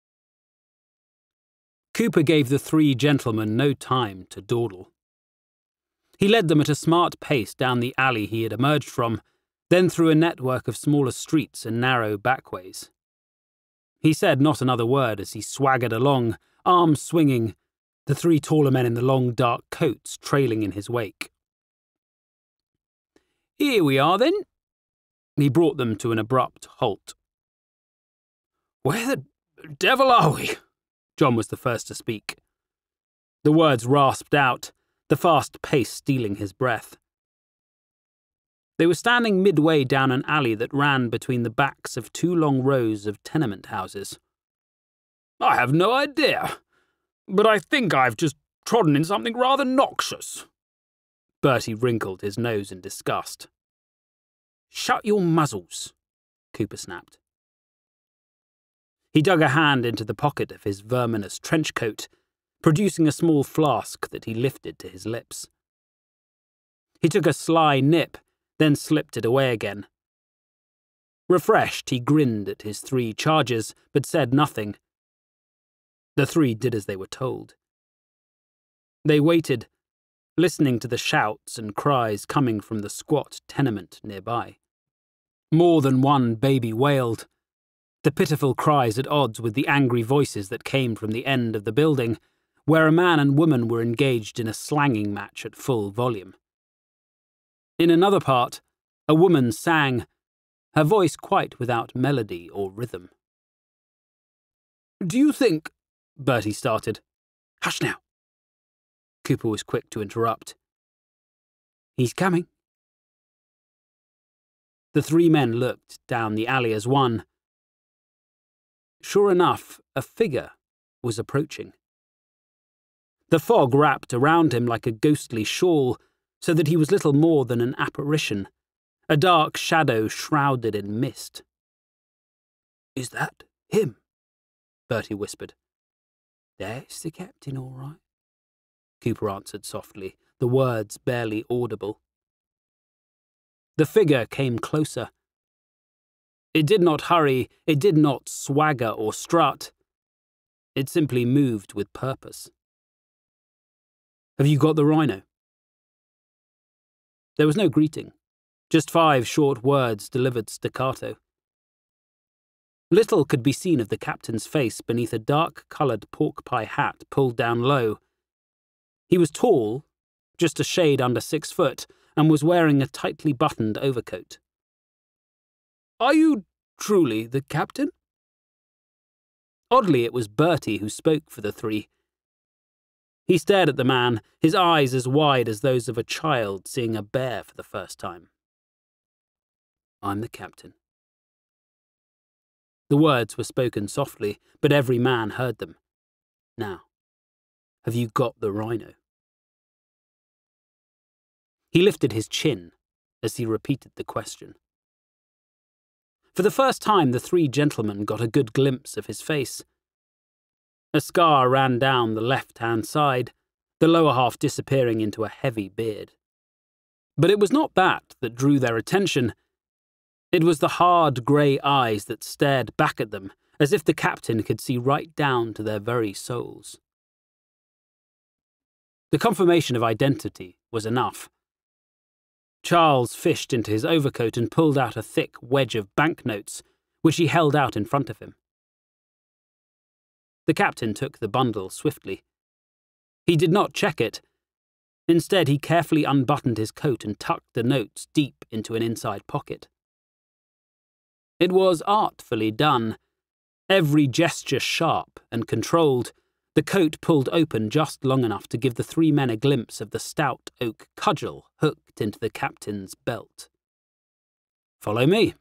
Cooper gave the three gentlemen no time to dawdle. He led them at a smart pace down the alley he had emerged from, then through a network of smaller streets and narrow backways. He said not another word as he swaggered along, arms swinging, the three taller men in the long dark coats trailing in his wake. Here we are, then. He brought them to an abrupt halt. Where the devil are we? John was the first to speak. The words rasped out, the fast pace stealing his breath. They were standing midway down an alley that ran between the backs of two long rows of tenement houses. I have no idea, but I think I've just trodden in something rather noxious. Bertie wrinkled his nose in disgust. Shut your muzzles, Cooper snapped. He dug a hand into the pocket of his verminous trench coat, producing a small flask that he lifted to his lips. He took a sly nip, then slipped it away again. Refreshed, he grinned at his three charges, but said nothing. The three did as they were told. They waited, listening to the shouts and cries coming from the squat tenement nearby. More than one baby wailed, the pitiful cries at odds with the angry voices that came from the end of the building, where a man and woman were engaged in a slanging match at full volume. In another part, a woman sang, her voice quite without melody or rhythm. Do you think... Bertie started. Hush now. Cooper was quick to interrupt. He's coming. The three men looked down the alley as one. Sure enough, a figure was approaching. The fog wrapped around him like a ghostly shawl, so that he was little more than an apparition, a dark shadow shrouded in mist. "Is that him?" Bertie whispered. "That's the captain, all right," Cooper answered softly, the words barely audible. The figure came closer. It did not hurry, it did not swagger or strut. It simply moved with purpose. "Have you got the rhino?" There was no greeting, just 5 short words delivered staccato. Little could be seen of the captain's face beneath a dark-coloured pork-pie hat pulled down low. He was tall, just a shade under 6 foot, and was wearing a tightly buttoned overcoat. "Are you truly the captain?" Oddly, it was Bertie who spoke for the 3. He stared at the man, his eyes as wide as those of a child seeing a bear for the first time. "I'm the captain." The words were spoken softly, but every man heard them. "Now, have you got the rhino?" He lifted his chin as he repeated the question. For the first time, the 3 gentlemen got a good glimpse of his face. A scar ran down the left-hand side, the lower half disappearing into a heavy beard. But it was not that drew their attention. It was the hard grey eyes that stared back at them, as if the captain could see right down to their very souls. The confirmation of identity was enough. Charles fished into his overcoat and pulled out a thick wedge of banknotes, which he held out in front of him. The captain took the bundle swiftly. He did not check it. Instead, he carefully unbuttoned his coat and tucked the notes deep into an inside pocket. It was artfully done, every gesture sharp and controlled, the coat pulled open just long enough to give the 3 men a glimpse of the stout oak cudgel hooked into the captain's belt. "Follow me."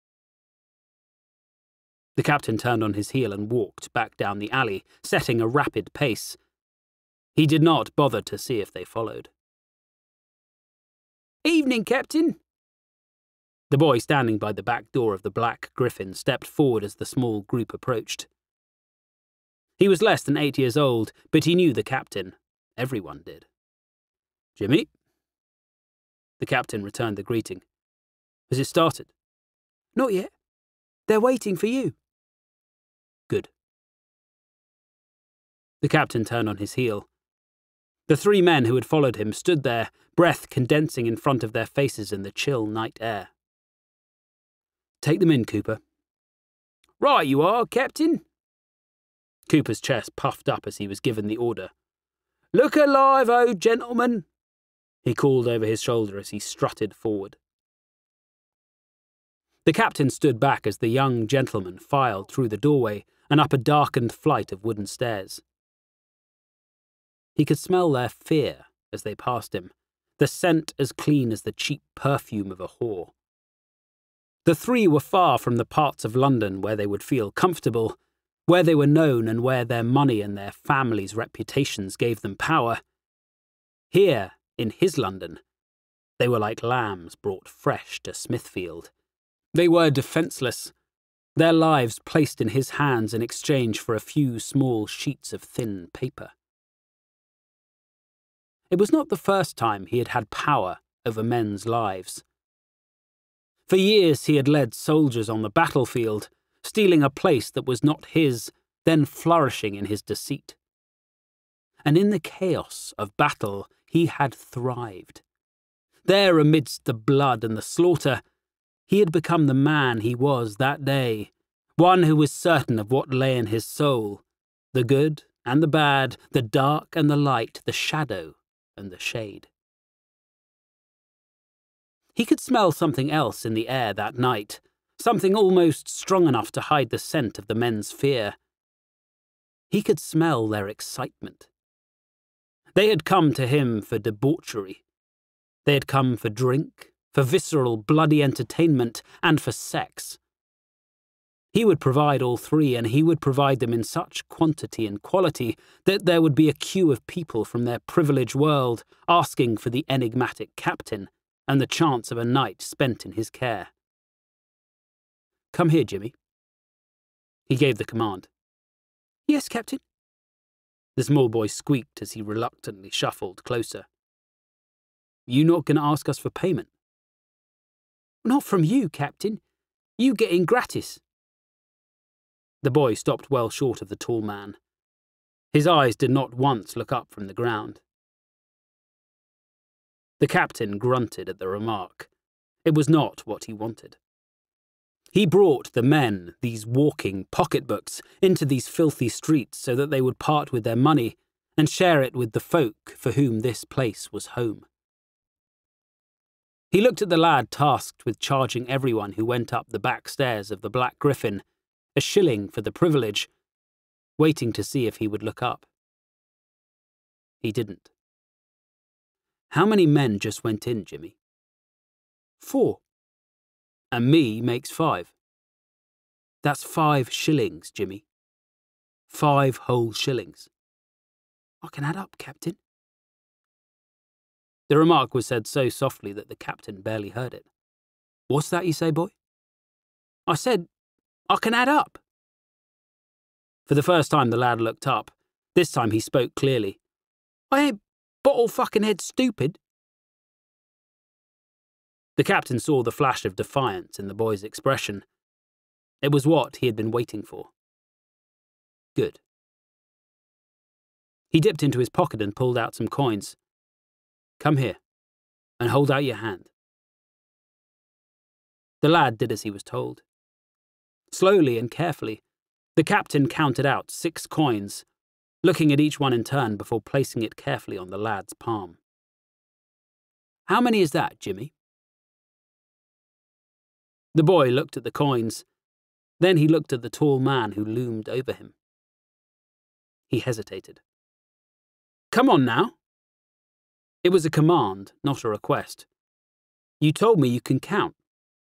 The captain turned on his heel and walked back down the alley, setting a rapid pace. He did not bother to see if they followed. "Evening, Captain." The boy standing by the back door of the Black Griffin stepped forward as the small group approached. He was less than 8 years old, but he knew the captain. Everyone did. "Jimmy?" The captain returned the greeting. "Has it started?" "Not yet. They're waiting for you." "Good." The captain turned on his heel. The 3 men who had followed him stood there, breath condensing in front of their faces in the chill night air. "Take them in, Cooper." "Right you are, Captain." Cooper's chest puffed up as he was given the order. "Look alive, oh gentlemen," he called over his shoulder as he strutted forward. The captain stood back as the young gentleman filed through the doorway and up a darkened flight of wooden stairs. He could smell their fear as they passed him, the scent as clean as the cheap perfume of a whore. The 3 were far from the parts of London where they would feel comfortable, where they were known and where their money and their families' reputations gave them power. Here, in his London, they were like lambs brought fresh to Smithfield. They were defenceless, their lives placed in his hands in exchange for a few small sheets of thin paper. It was not the first time he had had power over men's lives. For years he had led soldiers on the battlefield, stealing a place that was not his, then flourishing in his deceit. And in the chaos of battle he had thrived. There amidst the blood and the slaughter, he had become the man he was that day, one who was certain of what lay in his soul, the good and the bad, the dark and the light, the shadow and the shade. He could smell something else in the air that night, something almost strong enough to hide the scent of the men's fear. He could smell their excitement. They had come to him for debauchery. They had come for drink, for visceral, bloody entertainment, and for sex. He would provide all three, and he would provide them in such quantity and quality that there would be a queue of people from their privileged world asking for the enigmatic captain and the chance of a night spent in his care. "Come here, Jimmy." He gave the command. "Yes, Captain." The small boy squeaked as he reluctantly shuffled closer. "You not going to ask us for payment?" "Not from you, Captain. You get in gratis." The boy stopped well short of the tall man. His eyes did not once look up from the ground. The captain grunted at the remark. It was not what he wanted. He brought the men, these walking pocketbooks, into these filthy streets so that they would part with their money and share it with the folk for whom this place was home. He looked at the lad tasked with charging everyone who went up the back stairs of the Black Griffin a shilling for the privilege, waiting to see if he would look up. He didn't. "How many men just went in, Jimmy?" "4. "And me makes 5. "That's 5 shillings, Jimmy. 5 whole shillings." "I can add up, Captain." The remark was said so softly that the captain barely heard it. "What's that you say, boy?" "I said, I can add up." For the first time the lad looked up. This time he spoke clearly. "I ain't bottle fucking head stupid." The captain saw the flash of defiance in the boy's expression. It was what he had been waiting for. Good. He dipped into his pocket and pulled out some coins. "Come here, and hold out your hand." The lad did as he was told. Slowly and carefully, the captain counted out 6 coins, looking at each one in turn before placing it carefully on the lad's palm. "How many is that, Jimmy?" The boy looked at the coins. Then he looked at the tall man who loomed over him. He hesitated. "Come on now." It was a command, not a request. "You told me you can count."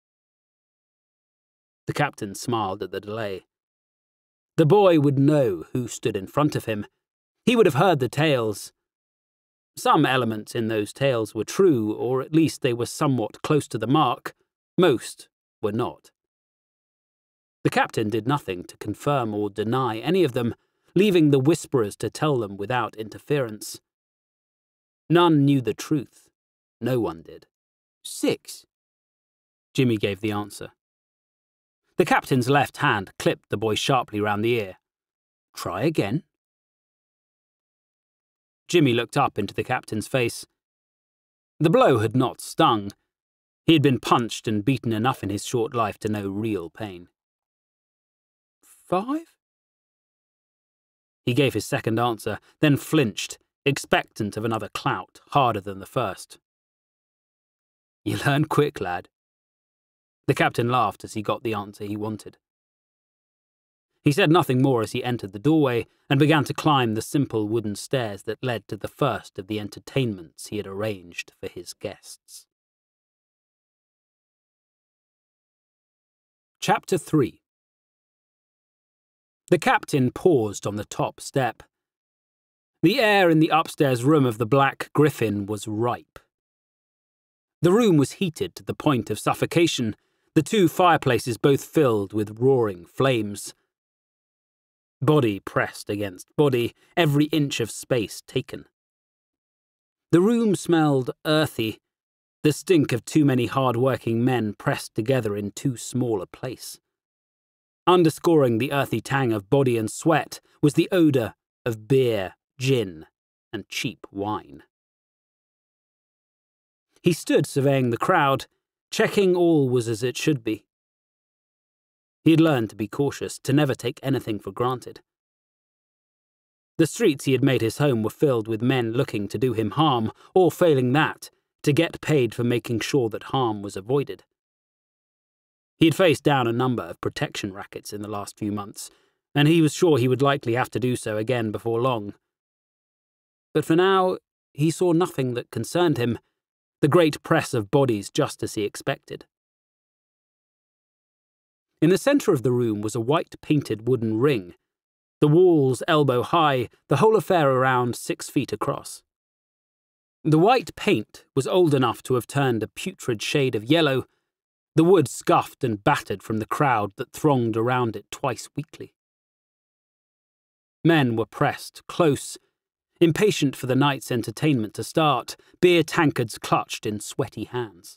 The captain smiled at the delay. The boy would know who stood in front of him. He would have heard the tales. Some elements in those tales were true, or at least they were somewhat close to the mark. Most were not. The captain did nothing to confirm or deny any of them, leaving the whisperers to tell them without interference. None knew the truth. No one did. 6. Jimmy gave the answer. The captain's left hand clipped the boy sharply round the ear. "Try again." Jimmy looked up into the captain's face. The blow had not stung. He had been punched and beaten enough in his short life to know real pain. 5? He gave his second answer, then flinched, expectant of another clout, harder than the first. "You learn quick, lad." The captain laughed as he got the answer he wanted. He said nothing more as he entered the doorway and began to climb the simple wooden stairs that led to the first of the entertainments he had arranged for his guests. Chapter 3. The captain paused on the top step. The air in the upstairs room of the Black Griffin was ripe. The room was heated to the point of suffocation, the 2 fireplaces both filled with roaring flames. Body pressed against body, every inch of space taken. The room smelled earthy, the stink of too many hard-working men pressed together in too small a place. Underscoring the earthy tang of body and sweat was the odour of beer, gin, and cheap wine. He stood surveying the crowd, checking all was as it should be. He had learned to be cautious, to never take anything for granted. The streets he had made his home were filled with men looking to do him harm, or failing that, to get paid for making sure that harm was avoided. He had faced down a number of protection rackets in the last few months, and he was sure he would likely have to do so again before long. But for now, he saw nothing that concerned him, the great press of bodies just as he expected. In the centre of the room was a white-painted wooden ring, the walls elbow-high, the whole affair around 6 feet across. The white paint was old enough to have turned a putrid shade of yellow, the wood scuffed and battered from the crowd that thronged around it twice weekly. Men were pressed close, impatient for the night's entertainment to start, beer tankards clutched in sweaty hands.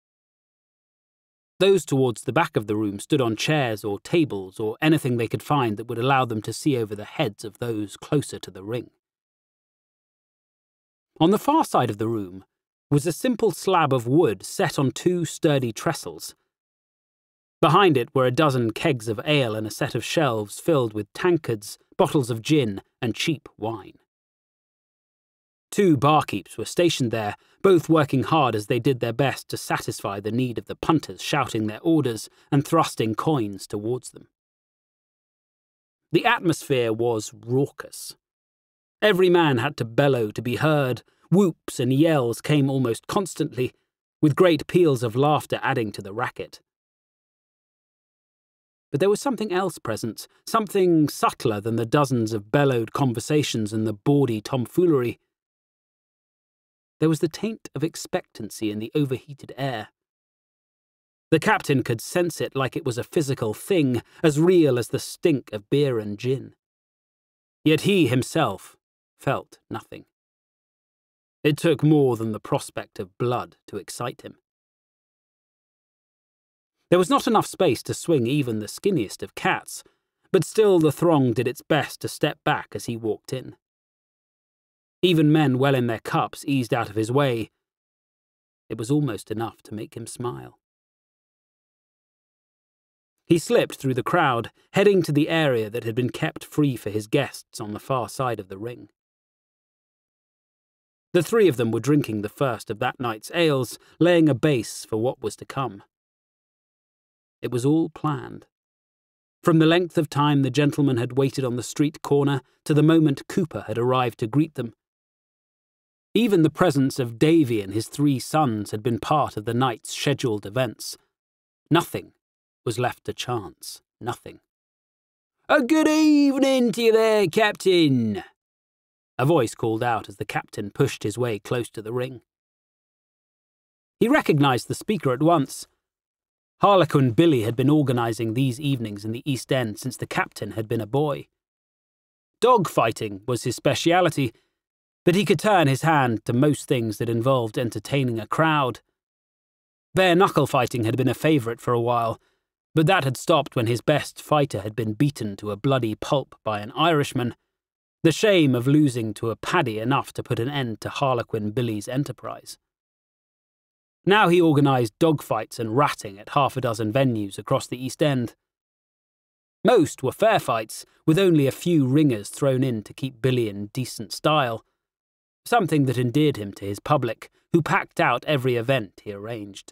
Those towards the back of the room stood on chairs or tables or anything they could find that would allow them to see over the heads of those closer to the ring. On the far side of the room was a simple slab of wood set on 2 sturdy trestles. Behind it were a dozen kegs of ale and a set of shelves filled with tankards, bottles of gin, and cheap wine. 2 barkeeps were stationed there, both working hard as they did their best to satisfy the need of the punters shouting their orders and thrusting coins towards them. The atmosphere was raucous. Every man had to bellow to be heard, whoops and yells came almost constantly, with great peals of laughter adding to the racket. But there was something else present, something subtler than the dozens of bellowed conversations and the bawdy tomfoolery. There was the taint of expectancy in the overheated air. The captain could sense it like it was a physical thing, as real as the stink of beer and gin. Yet he himself felt nothing. It took more than the prospect of blood to excite him. There was not enough space to swing even the skinniest of cats, but still the throng did its best to step back as he walked in. Even men well in their cups eased out of his way. It was almost enough to make him smile. He slipped through the crowd, heading to the area that had been kept free for his guests on the far side of the ring. The 3 of them were drinking the first of that night's ales, laying a base for what was to come. It was all planned. From the length of time the gentleman had waited on the street corner to the moment Cooper had arrived to greet them. Even the presence of Davy and his 3 sons had been part of the night's scheduled events. Nothing was left to chance, nothing. "A good evening to you there, Captain," a voice called out as the captain pushed his way close to the ring. He recognised the speaker at once. Harlequin Billy had been organising these evenings in the East End since the captain had been a boy. Dog-fighting was his speciality, but he could turn his hand to most things that involved entertaining a crowd. Bare-knuckle fighting had been a favourite for a while, but that had stopped when his best fighter had been beaten to a bloody pulp by an Irishman, the shame of losing to a paddy enough to put an end to Harlequin Billy's enterprise. Now he organised dogfights and ratting at 6 venues across the East End. Most were fair fights, with only a few ringers thrown in to keep Billy in decent style, something that endeared him to his public, who packed out every event he arranged.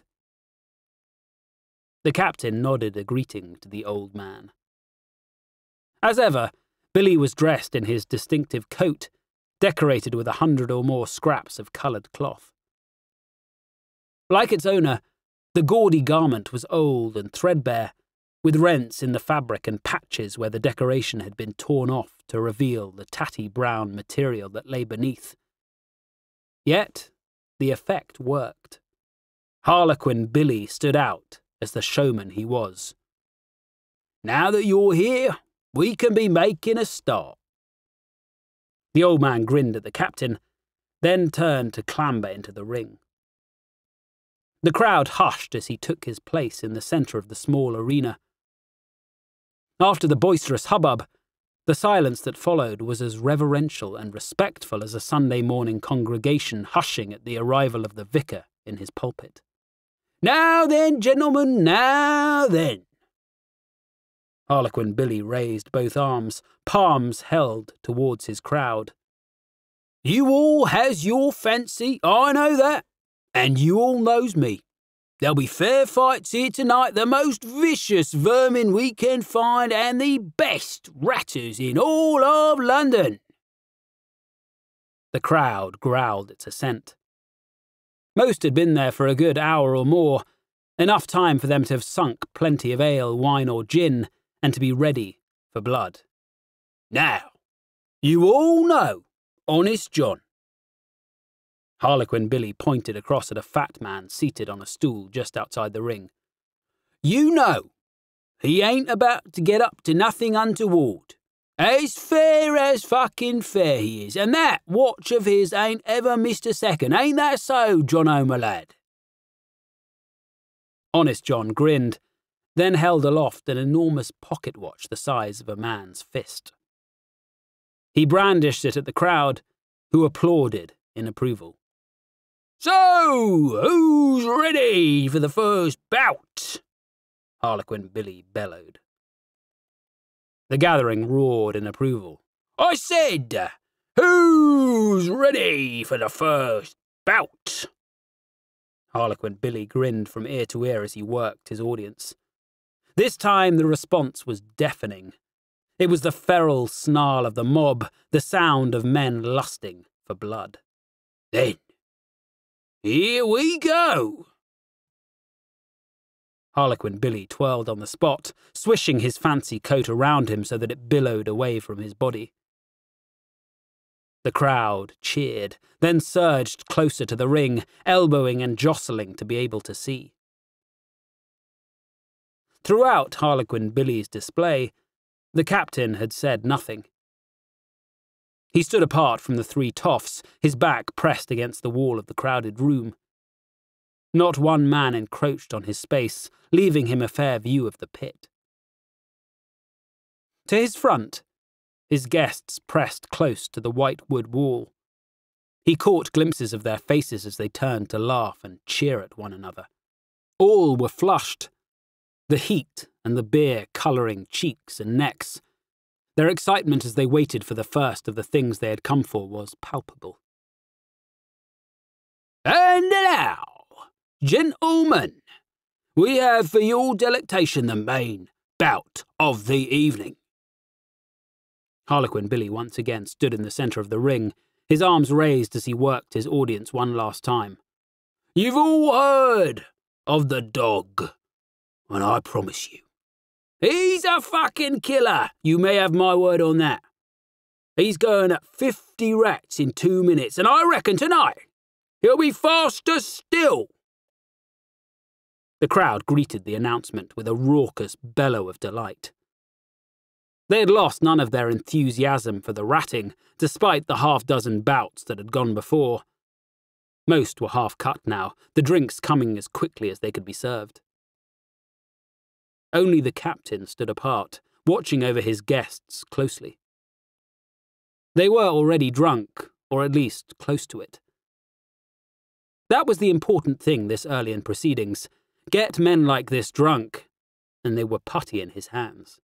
The captain nodded a greeting to the old man. As ever, Billy was dressed in his distinctive coat, decorated with 100 or more scraps of coloured cloth. Like its owner, the gaudy garment was old and threadbare, with rents in the fabric and patches where the decoration had been torn off to reveal the tatty brown material that lay beneath. Yet, the effect worked. Harlequin Billy stood out as the showman he was. "Now that you're here, we can be making a start." The old man grinned at the captain, then turned to clamber into the ring. The crowd hushed as he took his place in the centre of the small arena. After the boisterous hubbub, the silence that followed was as reverential and respectful as a Sunday morning congregation hushing at the arrival of the vicar in his pulpit. "Now then, gentlemen, now then." Harlequin Billy raised both arms, palms held towards his crowd. "You all has your fancy, I know that. And you all knows me. There'll be fair fights here tonight, the most vicious vermin we can find, and the best ratters in all of London." The crowd growled its assent. Most had been there for a good hour or more, Enough time for them to have sunk plenty of ale, wine or gin, and to be ready for blood. Now, you all know Honest John. Harlequin Billy pointed across at a fat man seated on a stool just outside the ring. You know, he ain't about to get up to nothing untoward. As fair as fucking fair he is, and that watch of his ain't ever missed a second. Ain't that so, John-o, my lad? Honest John grinned, then held aloft an enormous pocket watch the size of a man's fist. He brandished it at the crowd, who applauded in approval. So, who's ready for the first bout? Harlequin Billy bellowed. The gathering roared in approval. I said, who's ready for the first bout? Harlequin Billy grinned from ear to ear as he worked his audience. This time the response was deafening. It was the feral snarl of the mob, the sound of men lusting for blood. Then, here we go! Harlequin Billy twirled on the spot, swishing his fancy coat around him so that it billowed away from his body. The crowd cheered, then surged closer to the ring, elbowing and jostling to be able to see. Throughout Harlequin Billy's display, the captain had said nothing. He stood apart from the three toffs, his back pressed against the wall of the crowded room. Not one man encroached on his space, leaving him a fair view of the pit. To his front, his guests pressed close to the white wood wall. He caught glimpses of their faces as they turned to laugh and cheer at one another. All were flushed, the heat and the beer colouring cheeks and necks. Their excitement as they waited for the first of the things they had come for was palpable. And now, gentlemen, we have for your delectation the main bout of the evening. Harlequin Billy once again stood in the centre of the ring, his arms raised as he worked his audience one last time. You've all heard of the dog, and I promise you, he's a fucking killer, you may have my word on that. He's going at 50 rats in 2 minutes, and I reckon tonight he'll be faster still. The crowd greeted the announcement with a raucous bellow of delight. They had lost none of their enthusiasm for the ratting, despite the half-dozen bouts that had gone before. Most were half-cut now, the drinks coming as quickly as they could be served. Only the captain stood apart, watching over his guests closely. They were already drunk, or at least close to it. That was the important thing this early in proceedings. Get men like this drunk, and they were putty in his hands.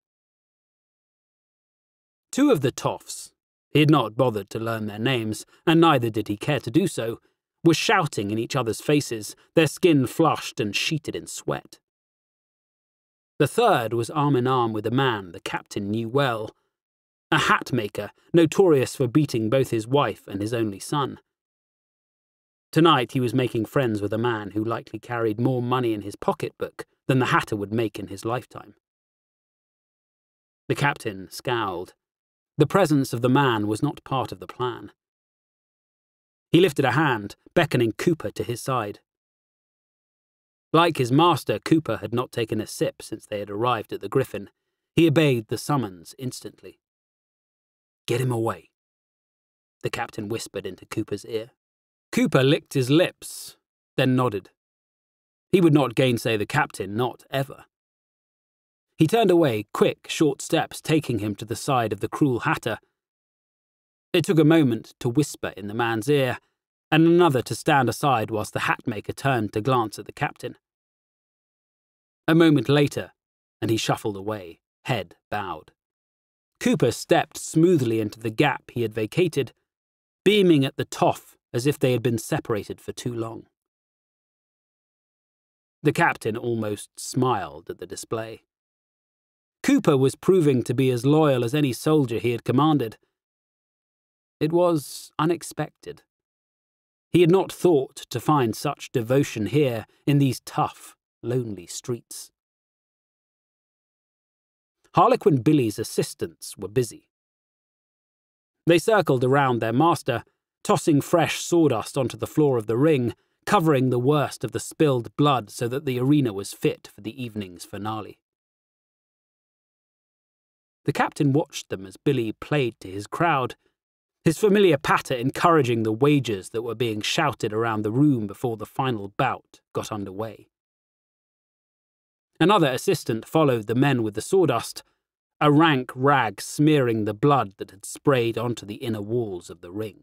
Two of the toffs, he had not bothered to learn their names, and neither did he care to do so, were shouting in each other's faces, their skin flushed and sheeted in sweat. The third was arm in arm with a man the captain knew well, a hat maker notorious for beating both his wife and his only son. Tonight he was making friends with a man who likely carried more money in his pocketbook than the hatter would make in his lifetime. The captain scowled. The presence of the man was not part of the plan. He lifted a hand, beckoning Cooper to his side. Like his master, Cooper had not taken a sip since they had arrived at the Griffin. He obeyed the summons instantly. Get him away, the captain whispered into Cooper's ear. Cooper licked his lips, then nodded. He would not gainsay the captain, not ever. He turned away, quick, short steps taking him to the side of the cruel hatter. It took a moment to whisper in the man's ear, and another to stand aside whilst the hat-maker turned to glance at the captain. A moment later, and he shuffled away, head bowed. Cooper stepped smoothly into the gap he had vacated, beaming at the toff as if they had been separated for too long. The captain almost smiled at the display. Cooper was proving to be as loyal as any soldier he had commanded. It was unexpected. He had not thought to find such devotion here in these tough, lonely streets. Harlequin Billy's assistants were busy. They circled around their master, tossing fresh sawdust onto the floor of the ring, covering the worst of the spilled blood so that the arena was fit for the evening's finale. The captain watched them as Billy played to his crowd, his familiar patter encouraging the wagers that were being shouted around the room before the final bout got underway. Another assistant followed the men with the sawdust, a rank rag smearing the blood that had sprayed onto the inner walls of the ring.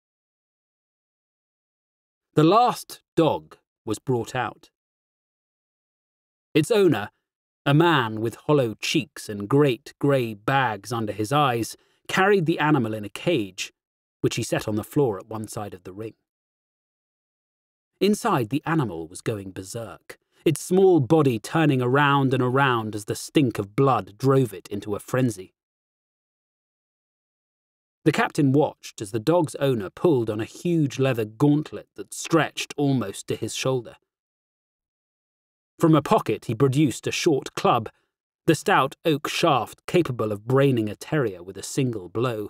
The last dog was brought out. Its owner, a man with hollow cheeks and great grey bags under his eyes, carried the animal in a cage, which he set on the floor at one side of the ring. Inside, the animal was going berserk, its small body turning around and around as the stink of blood drove it into a frenzy. The captain watched as the dog's owner pulled on a huge leather gauntlet that stretched almost to his shoulder. From a pocket he produced a short club, the stout oak shaft capable of braining a terrier with a single blow.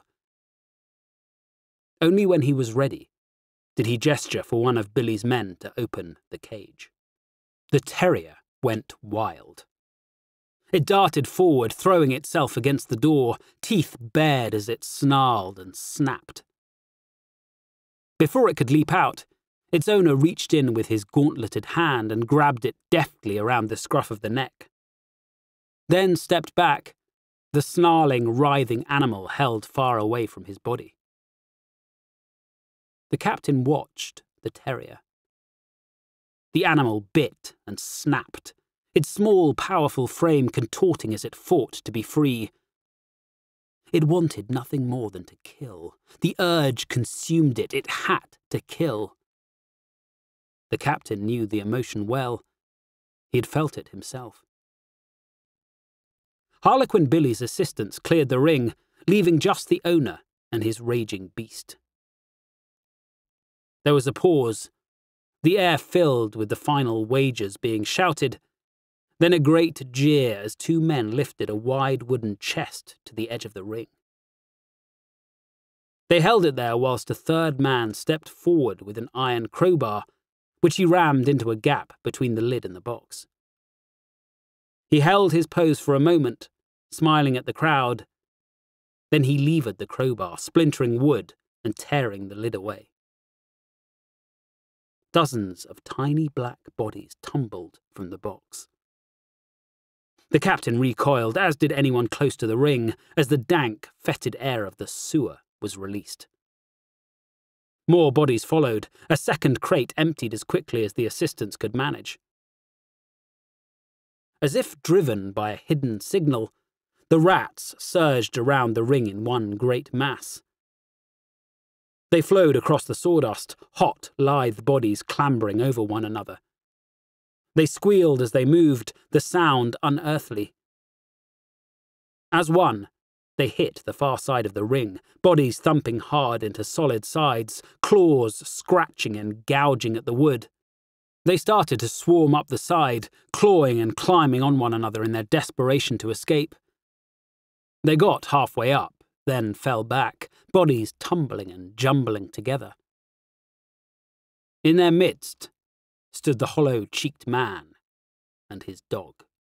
Only when he was ready did he gesture for one of Billy's men to open the cage. The terrier went wild. It darted forward, throwing itself against the door, teeth bared as it snarled and snapped. Before it could leap out, its owner reached in with his gauntleted hand and grabbed it deftly around the scruff of the neck. Then stepped back, the snarling, writhing animal held far away from his body. The captain watched the terrier. The animal bit and snapped, its small, powerful frame contorting as it fought to be free. It wanted nothing more than to kill. The urge consumed it. It had to kill. The captain knew the emotion well. He had felt it himself. Harlequin Billy's assistants cleared the ring, leaving just the owner and his raging beast. There was a pause, the air filled with the final wagers being shouted, then a great jeer as two men lifted a wide wooden chest to the edge of the ring. They held it there whilst a third man stepped forward with an iron crowbar, which he rammed into a gap between the lid and the box. He held his pose for a moment, smiling at the crowd. Then he levered the crowbar, splintering wood and tearing the lid away. Dozens of tiny black bodies tumbled from the box. The captain recoiled, as did anyone close to the ring, as the dank, fetid air of the sewer was released. More bodies followed, a second crate emptied as quickly as the assistants could manage. As if driven by a hidden signal, the rats surged around the ring in one great mass. They flowed across the sawdust, hot, lithe bodies clambering over one another. They squealed as they moved, the sound unearthly. As one, they hit the far side of the ring, bodies thumping hard into solid sides, claws scratching and gouging at the wood. They started to swarm up the side, clawing and climbing on one another in their desperation to escape. They got halfway up, then fell back, bodies tumbling and jumbling together. In their midst stood the hollow-cheeked man and his dog.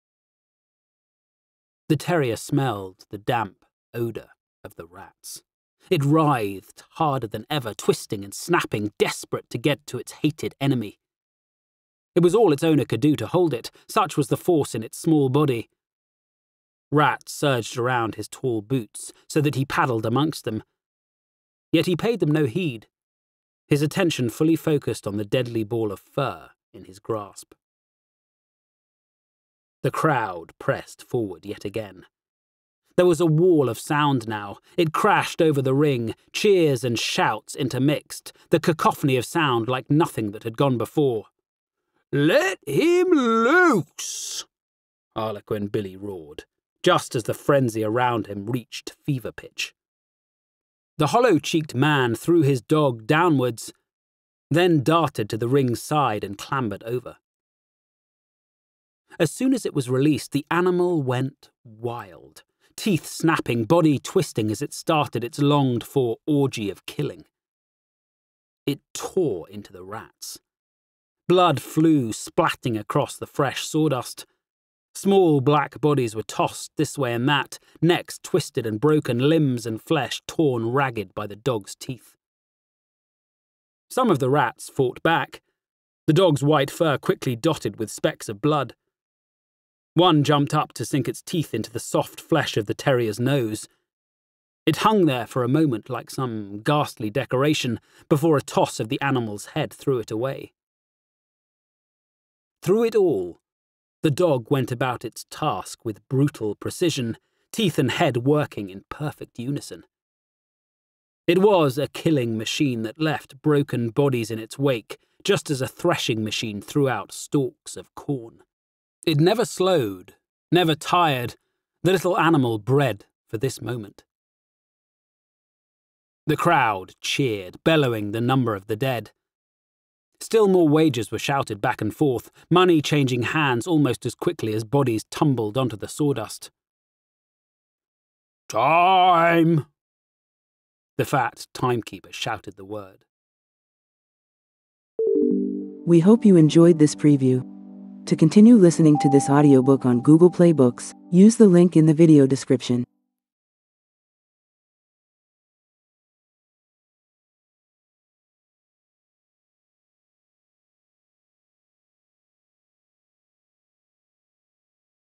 The terrier smelled the damp odour of the rats. It writhed harder than ever, twisting and snapping, desperate to get to its hated enemy. It was all its owner could do to hold it, such was the force in its small body. Rats surged around his tall boots so that he paddled amongst them. Yet he paid them no heed, his attention fully focused on the deadly ball of fur in his grasp. The crowd pressed forward yet again. There was a wall of sound now. It crashed over the ring, cheers and shouts intermixed, the cacophony of sound like nothing that had gone before. "Let him loose!" Harlequin Billy roared, just as the frenzy around him reached fever pitch. The hollow-cheeked man threw his dog downwards, then darted to the ring's side and clambered over. As soon as it was released, the animal went wild, teeth snapping, body twisting as it started its longed-for orgy of killing. It tore into the rats. Blood flew splatting across the fresh sawdust. Small black bodies were tossed this way and that, necks twisted and broken, limbs and flesh torn ragged by the dog's teeth. Some of the rats fought back, the dog's white fur quickly dotted with specks of blood. One jumped up to sink its teeth into the soft flesh of the terrier's nose. It hung there for a moment like some ghastly decoration before a toss of the animal's head threw it away. Through it all, the dog went about its task with brutal precision, teeth and head working in perfect unison. It was a killing machine that left broken bodies in its wake, just as a threshing machine threw out stalks of corn. It never slowed, never tired, the little animal bred for this moment. The crowd cheered, bellowing the number of the dead. Still more wages were shouted back and forth, money changing hands almost as quickly as bodies tumbled onto the sawdust. "Time!" The fat timekeeper shouted the word. We hope you enjoyed this preview. To continue listening to this audiobook on Google Play Books, use the link in the video description.